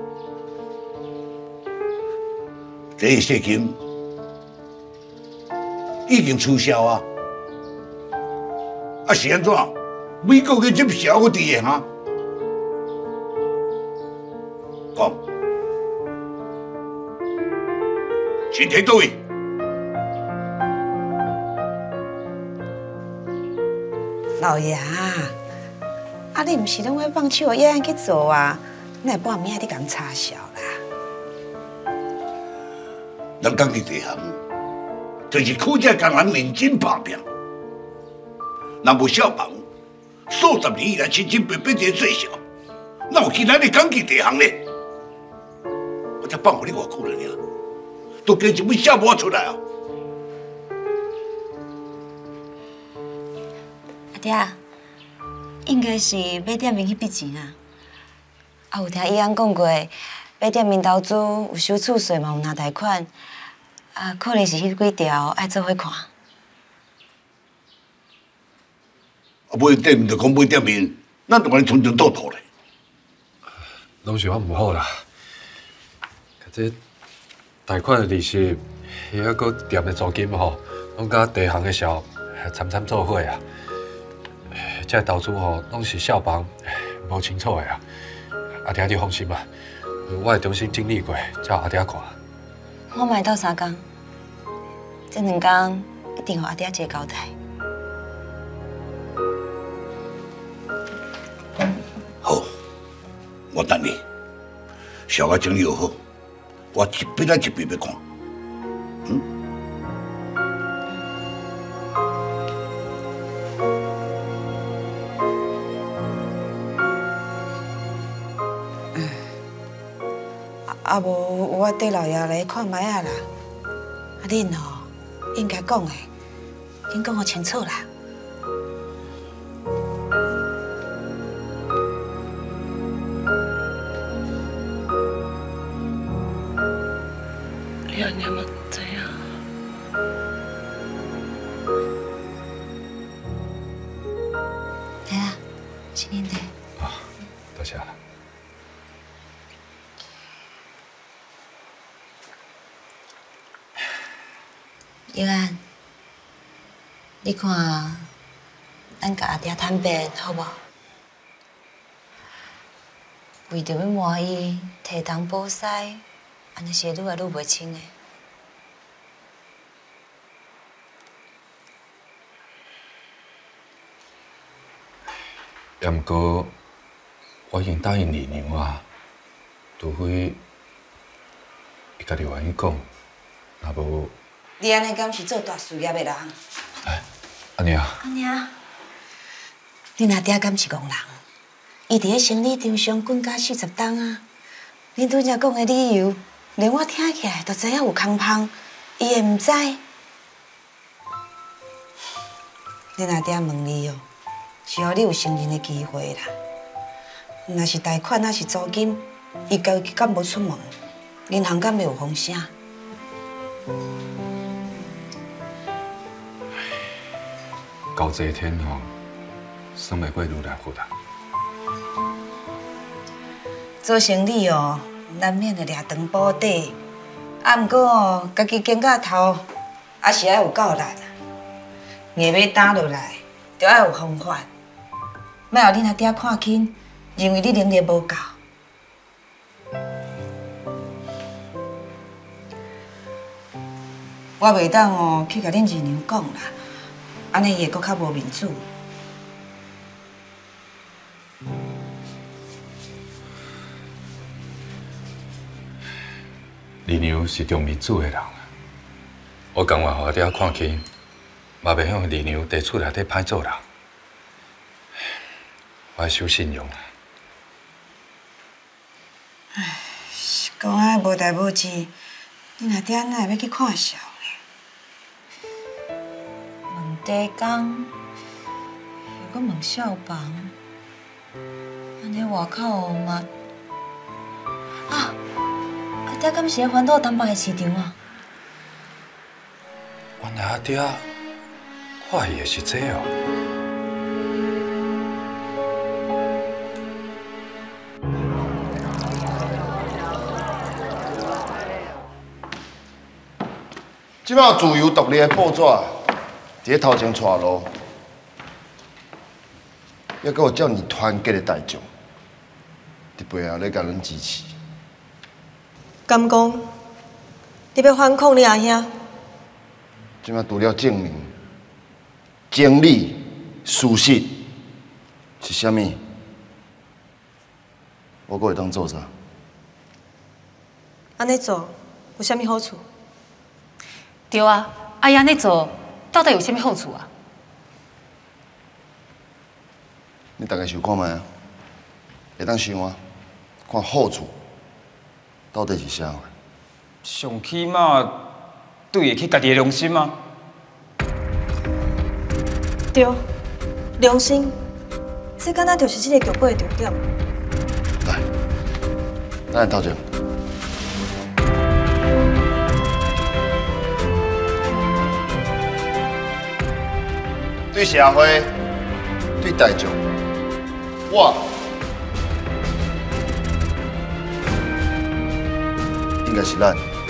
Speaker 12: 第一现金已经取消啊，啊是安怎？美国嘅接销我伫个哈？讲，钱摕倒位？
Speaker 22: 老爷啊，你毋是拢要放手野去做啊？你会半暝你共插销啦？
Speaker 12: 咱讲起这行，就是靠这工人认真打拼， 若无小房，数十年以来清清白白一个做小，哪有今仔日讲起地行呢？我才放互你偌久了呢，都编一本小报出来啊！
Speaker 11: 阿爹，应该是买店面去逼钱啊。啊，有听伊安讲过，买店面投资有收厝税嘛，有拿贷款，啊，可能是迄几条爱做伙看。
Speaker 12: 啊，买店面就讲买店面，咱就安尼吞吞吐吐咧。
Speaker 9: 拢是我唔好啦，这贷款的利息，还有个店的租金吼，拢甲地行的销参参做伙啊。这投资吼，拢是小房无清楚的啊。阿爹，你放心吧，我会重新整理过，叫阿爹看。
Speaker 11: 我嘛会斗3工，这2工一定互阿爹一个交代。
Speaker 12: 好，我等你，小个整理好，我一笔仔一笔要看。
Speaker 13: 啊无，我缀老爷来看卖啊啦。啊，恁哦，应该讲的，恁讲我清楚啦。
Speaker 8: 你安尼嘛知影？
Speaker 11: 来啦，是恁的。
Speaker 9: 多谢了。
Speaker 11: 玉安，你看，咱甲阿爹坦白好无？为着要瞒伊提东保西，安尼是愈来愈袂清的。
Speaker 9: 也毋过，我已经答应李娘啊，除非伊家己愿意讲，若无。
Speaker 13: 你安尼敢是做大事业的人？
Speaker 9: 安尼啊？
Speaker 13: 安尼啊？恁阿爹敢是戆人？伊伫咧生理场上滚甲40档啊！恁拄则讲的理由，连我听起来都知影有空芳，伊会毋知？恁阿爹问你哦，是互你有胜任的机会啦。若是贷款，若是租金，伊家己敢无出门，银行敢袂有风声？
Speaker 9: 交这天吼，算袂过愈来复杂。
Speaker 13: 做生意哦，难免会掠长补短，啊，毋过哦，家己经到头，还是爱有够力。硬要打落来，就爱有方法，莫互恁阿爹看轻，认为你能力无够。我袂当哦去甲恁二娘讲啦。安尼伊会搁较无面子。
Speaker 9: 李娘是重面子的人，我甘愿互阿爹看轻，嘛袂向李娘伫厝内底歹做人。我要守信用啦。
Speaker 13: 唉，讲啊无代无志，恁阿爹哪会要去看笑？
Speaker 11: 地工，又搁问小房，安尼外口嘛，啊，阿爹敢是咧烦恼东北的市场啊？
Speaker 9: 原来阿爹看伊的是这哦。
Speaker 10: 即摆自由独立的报纸，伫咧头前带路，还阁有遮尔团结的大众，伫背后咧甲恁支持。
Speaker 8: 敢讲，你要反抗你阿兄？
Speaker 10: 即摆除了证明、真理、事实是啥物，我阁会当做啥？
Speaker 8: 安尼做有啥物好处？
Speaker 2: 对啊，安尼做到底有啥物好处啊？
Speaker 10: 你大家想看觅啊，会当想啊，看好处到底是啥货？
Speaker 15: 上起码对得起家己的良心吗？
Speaker 8: 对，良心，这敢若就是这个剧本的重点。
Speaker 10: 咱来头前。对社会，对大众，我应该是咱。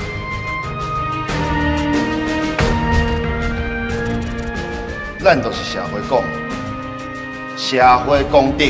Speaker 10: 咱就是社会公义，社会公德。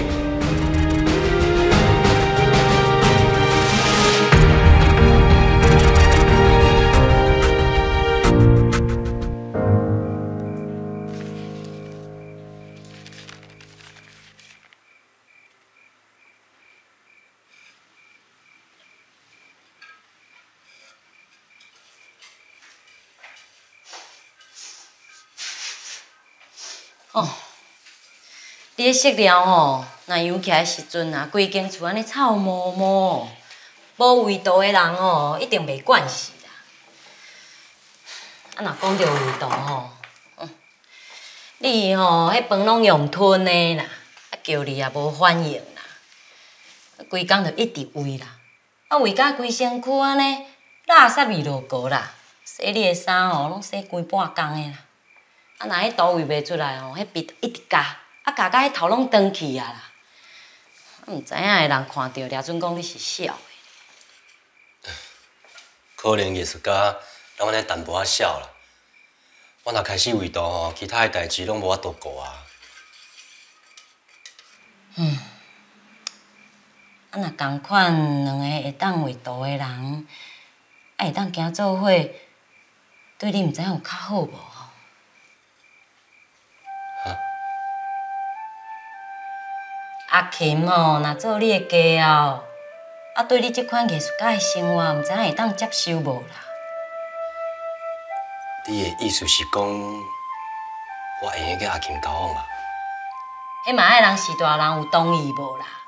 Speaker 6: 哦，你咧食了吼，若养起来时阵啊，规间厝安尼臭摸摸，无味道的人吼，一定袂惯势啦。啊，若讲到味道吼，你吼迄饭拢用吞的啦，啊叫你也无反应啦，规工就一直胃啦，啊胃甲规身躯安尼垃圾味落膏啦，洗你的衫吼拢洗规半工的啦。啊，若迄土味袂出来吼，迄鼻一直夹，啊夹到迄头拢长去啊啦。毋知影的人看到，掠准讲你是痟的。
Speaker 17: 可能艺术家拢安尼淡薄仔痟啦。我若开始味道吼，其他的代志拢无法度顾啊。啊若共款两个会当味道的人，啊会当行做伙，对你毋知影有较好无？阿琴吼，若做你的家后，啊，对你即款艺术家的生活，毋知影会当接受无啦？你的意思是讲，我会用去阿琴交往啊？迄嘛爱人是大人有同意无啦？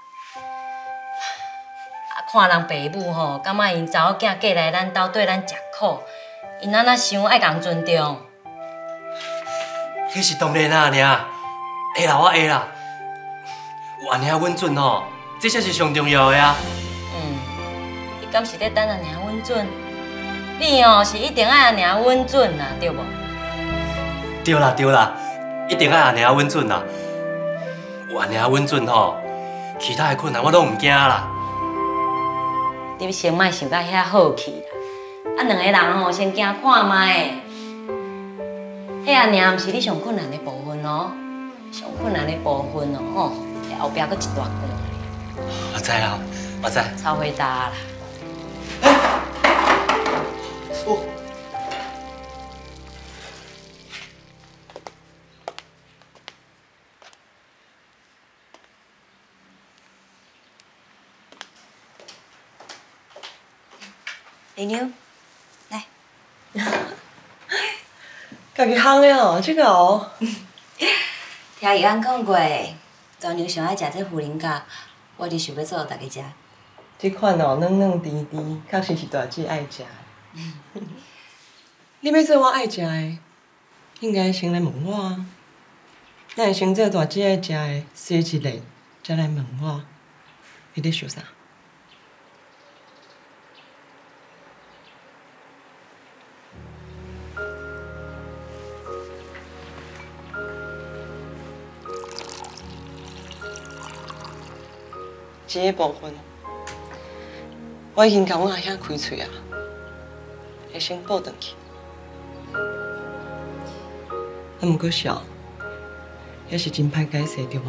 Speaker 17: 啊，看人爸母吼，感觉因查某囝嫁来咱兜对咱食苦，因安那想爱共尊重。迄是当然啊，尔，会啦，我会啦。有安尼啊，稳准吼，这才是上重要的啊。你敢是咧等安尼啊稳准？你哦是一定爱安尼啊稳准啦，对无？对啦对啦，一定爱安尼啊稳准啦。有安尼啊稳准吼，其他的困难我拢唔惊啦。你先莫想到遐好去啦，啊两个人吼先行看卖。迄安尼毋是你上困难的部分哦，上困难的部分哦吼。后壁阁一大关。我知啦，我知。超回答啦。
Speaker 8: 奶牛，来。家己烘的哦，这个哦。
Speaker 2: 听伊安讲过。专娘上爱食这茯苓甲，我就想要做互大家食。
Speaker 8: 这款哦，软软甜甜，确实是大姐爱食。你要做我爱食的，应该先来问我啊。咱会先做大姐爱食的，洗一下，再来问我。你咧想啥？这个部分，我已经甲阮阿兄开喙啊，会先报转去。啊，毋过笑，也是真歹解释对无？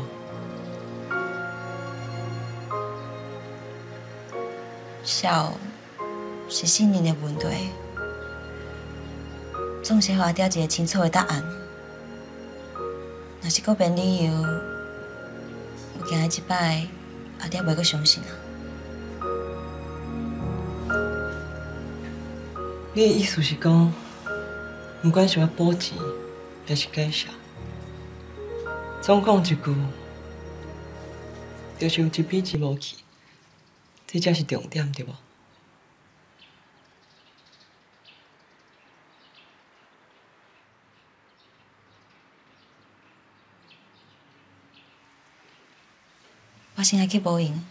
Speaker 2: 笑是信任的问题，总是互阿爹一个清楚的答案。若是搁变理由，有惊伊即摆。阿爹袂阁相信啊！
Speaker 8: 你的意思是讲，不管是我补钱还是介绍，总讲一句，
Speaker 11: 就是有一比一无去，这才是重点，对无？
Speaker 2: 我先来去补营。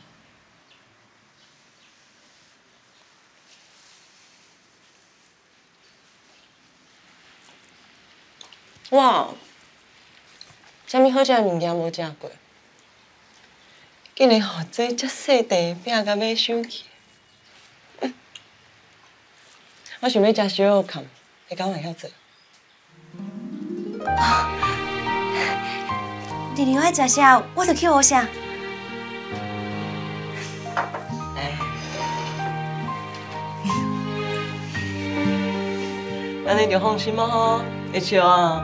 Speaker 8: 哇，啥物好食的物件无食过？竟然吼做遮细地饼甲买手去。我想要食小肉糠，会敢会晓做？
Speaker 2: 你另外食啥，我就去学啥。
Speaker 8: 安尼就放心嘛吼，会笑啊。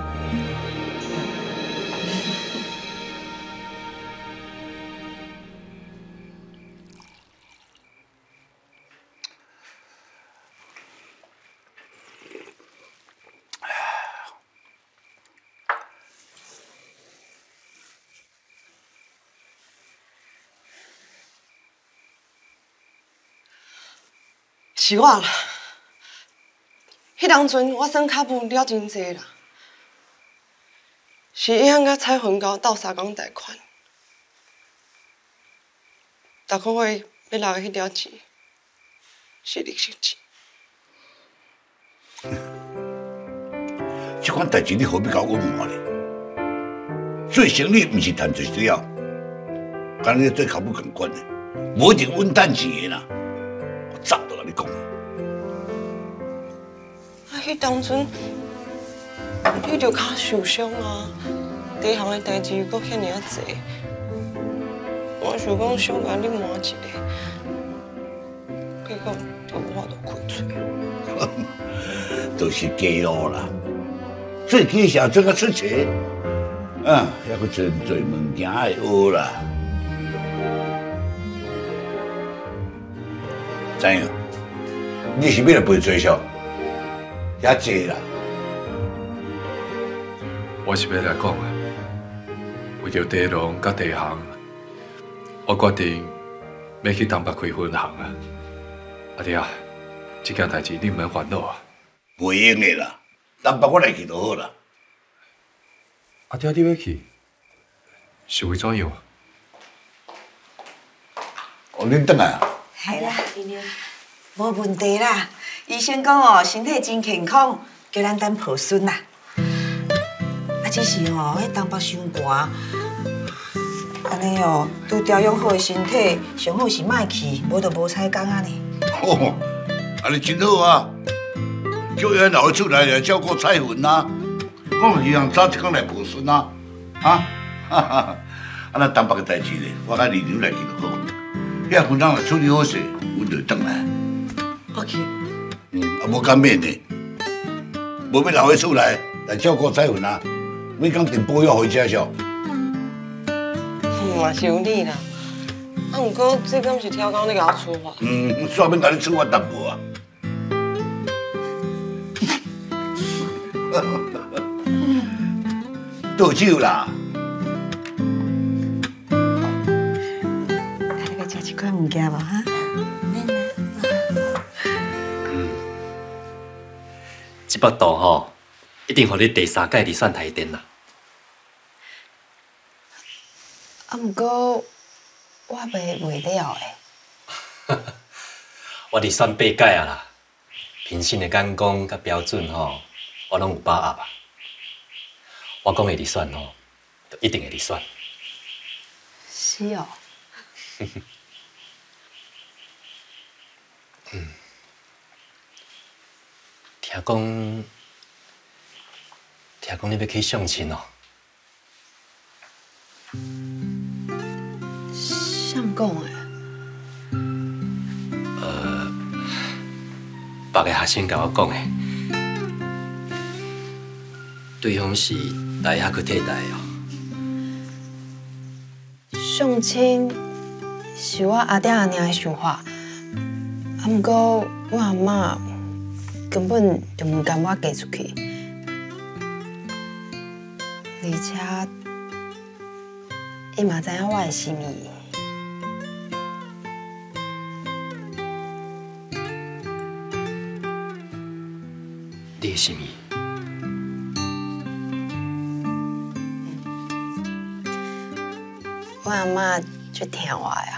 Speaker 8: 是我啦。迄当阵我算卡步了真济啦，是伊向甲彩云甲我斗3工贷款，逐个月要留的迄条钱是利息钱。
Speaker 12: 这款代志你何必甲我瞒咧？做生意毋是赚最需要，敢你做卡步共款的，无一定稳赚钱的啦。我早都甲你讲。
Speaker 8: 迄当阵，你着脚受伤啊，第项的代志又搁遐尔济，我想讲想甲你瞒一下，结果就无法度开嘴。
Speaker 12: 都是假路啦，做记者做甲出册，啊，还阁真侪物件爱学啦。怎样？你是要来陪吹箫？遐济啦！
Speaker 9: 我是要来讲啊，为着地农甲地行，我决定要去东北开分行啊。阿弟啊，这件代志你唔免烦恼啊。
Speaker 12: 袂用的啦，东北我来去就好啦。
Speaker 9: 阿弟，你要去？是为怎样啊？
Speaker 12: 哦，恁转来啊？
Speaker 13: 系啦，无问题啦。医生讲哦，身体真健康，叫咱等抱孙啦。啊，只是哦，迄东北伤寒，安尼哦，拄调养好的身体，上好是莫去，无就无采工啊呢。
Speaker 12: 哦，安尼真好啊！叫伊老厝来来照顾彩云啊，我希望早一天来抱孙啊，啊，哈哈，啊那东北的代志咧，我甲二娘来去就好。遐分人若处理好势，阮就转来。
Speaker 8: 我去。
Speaker 12: 啊，无敢免的，无要留喺厝内来照顾彩云啊。每工订保药回家少。
Speaker 8: 嘛是有理啦，啊，毋过这敢是挑工你甲我处罚？
Speaker 12: 煞免甲你处罚淡薄啊。倒酒啦！
Speaker 13: 大家食一款物件无哈？
Speaker 17: 这幅图吼，一定互你第3届入选台电啦。
Speaker 3: 啊，毋过我袂了诶。
Speaker 17: 我入选8届啊啦，评审的眼光甲标准吼，我拢有把握啊。我讲会入选吼，就一定会入选。
Speaker 3: 是哦。
Speaker 17: 听讲你要去相亲哦。
Speaker 3: 谁讲的？
Speaker 17: 别个学生甲我讲的，对方是大学去退台哦。
Speaker 3: 相亲是我阿爹阿娘的想法，啊，毋过我阿嬷根本就唔甘我嫁出去，而且伊嘛知影我的心意，
Speaker 17: 你的心意。
Speaker 3: 我阿嬷最听我呀，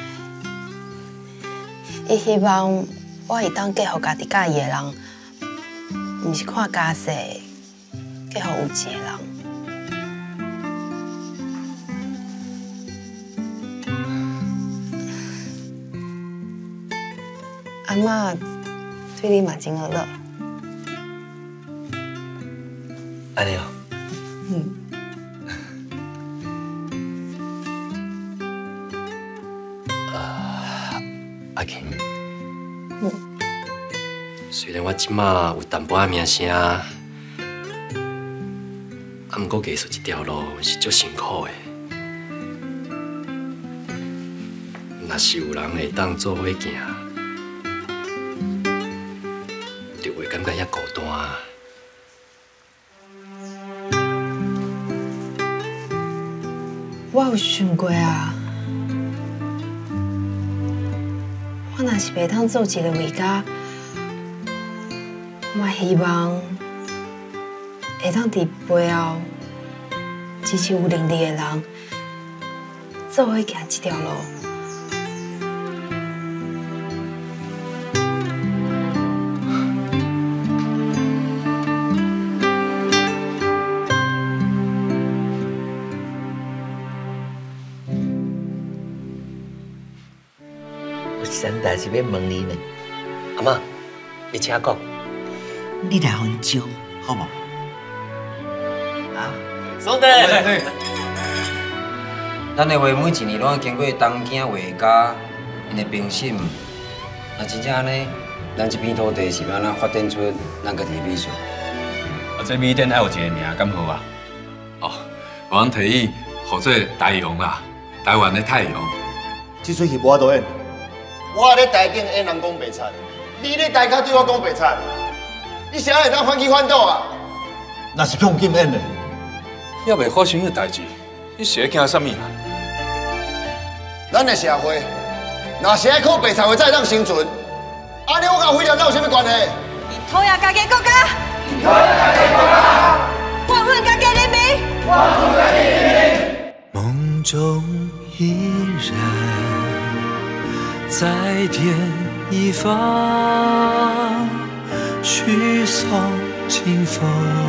Speaker 3: 伊希望我会当嫁予家己介意的人，毋是看家世，嫁予有钱的人。阿嬷对你嘛真好乐。
Speaker 17: 安尼哦。阿琴，虽然我即马有淡薄仔名声，啊，毋过艺术这条路是足辛苦的。若是有人会当做伙行，就会感觉遐孤单。
Speaker 3: 我有想过啊。我若是袂当做一个画家，我希望会当伫背后支持有能力的人，做伙行这条路。
Speaker 4: 有件代志要问你呢。
Speaker 17: 阿妈，你请讲。
Speaker 4: 你来分招，好无？
Speaker 15: 啊，
Speaker 17: 兄弟，
Speaker 15: 咱的画每一年拢要经过东京画家因的评审。若真正安尼，咱这片土地是要安怎发展出咱家己的美术？
Speaker 9: 这米店要有一个名，敢好啊？哦，我通提议，或做台阳啦，台湾的太阳。
Speaker 10: 这出戏无法度演。我咧台顶演人讲白菜，你咧台脚对我讲白菜，你啥会当反起反倒啊？
Speaker 19: 那是用金演的，
Speaker 9: 还未发生迄代志，你是在惊什么啊？
Speaker 10: 咱的社会，若是爱靠白菜话才会当生存，安尼我甲毁了，那有啥物关系？
Speaker 7: 讨厌家己国家，
Speaker 1: 讨厌家己国家，
Speaker 7: 忘恨家己人民，
Speaker 1: 忘恨家己人民。梦中依然在天一方，去送清风，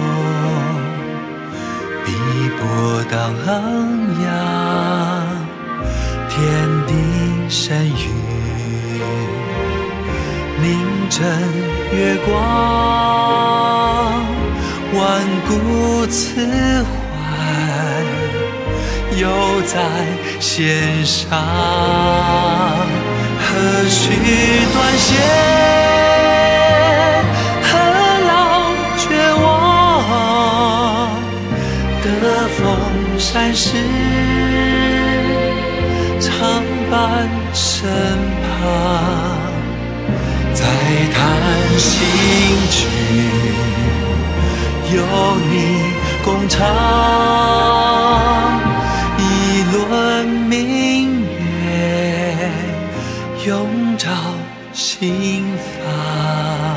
Speaker 1: 碧波荡漾，天地深雨，凝阵月光，万古辞怀，犹在弦上。何须断线，何劳绝望？得风山时，常伴身旁。再叹新曲，有你共唱。一轮明月，永照心房。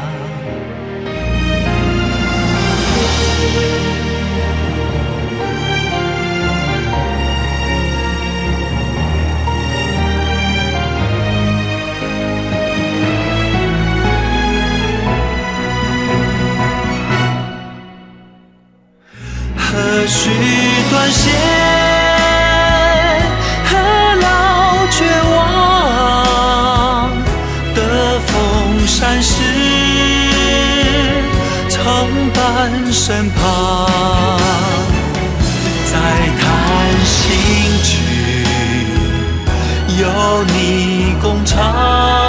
Speaker 1: 何须断线，何劳绝望？得风山时，常伴身旁。再叹新曲，有你共唱。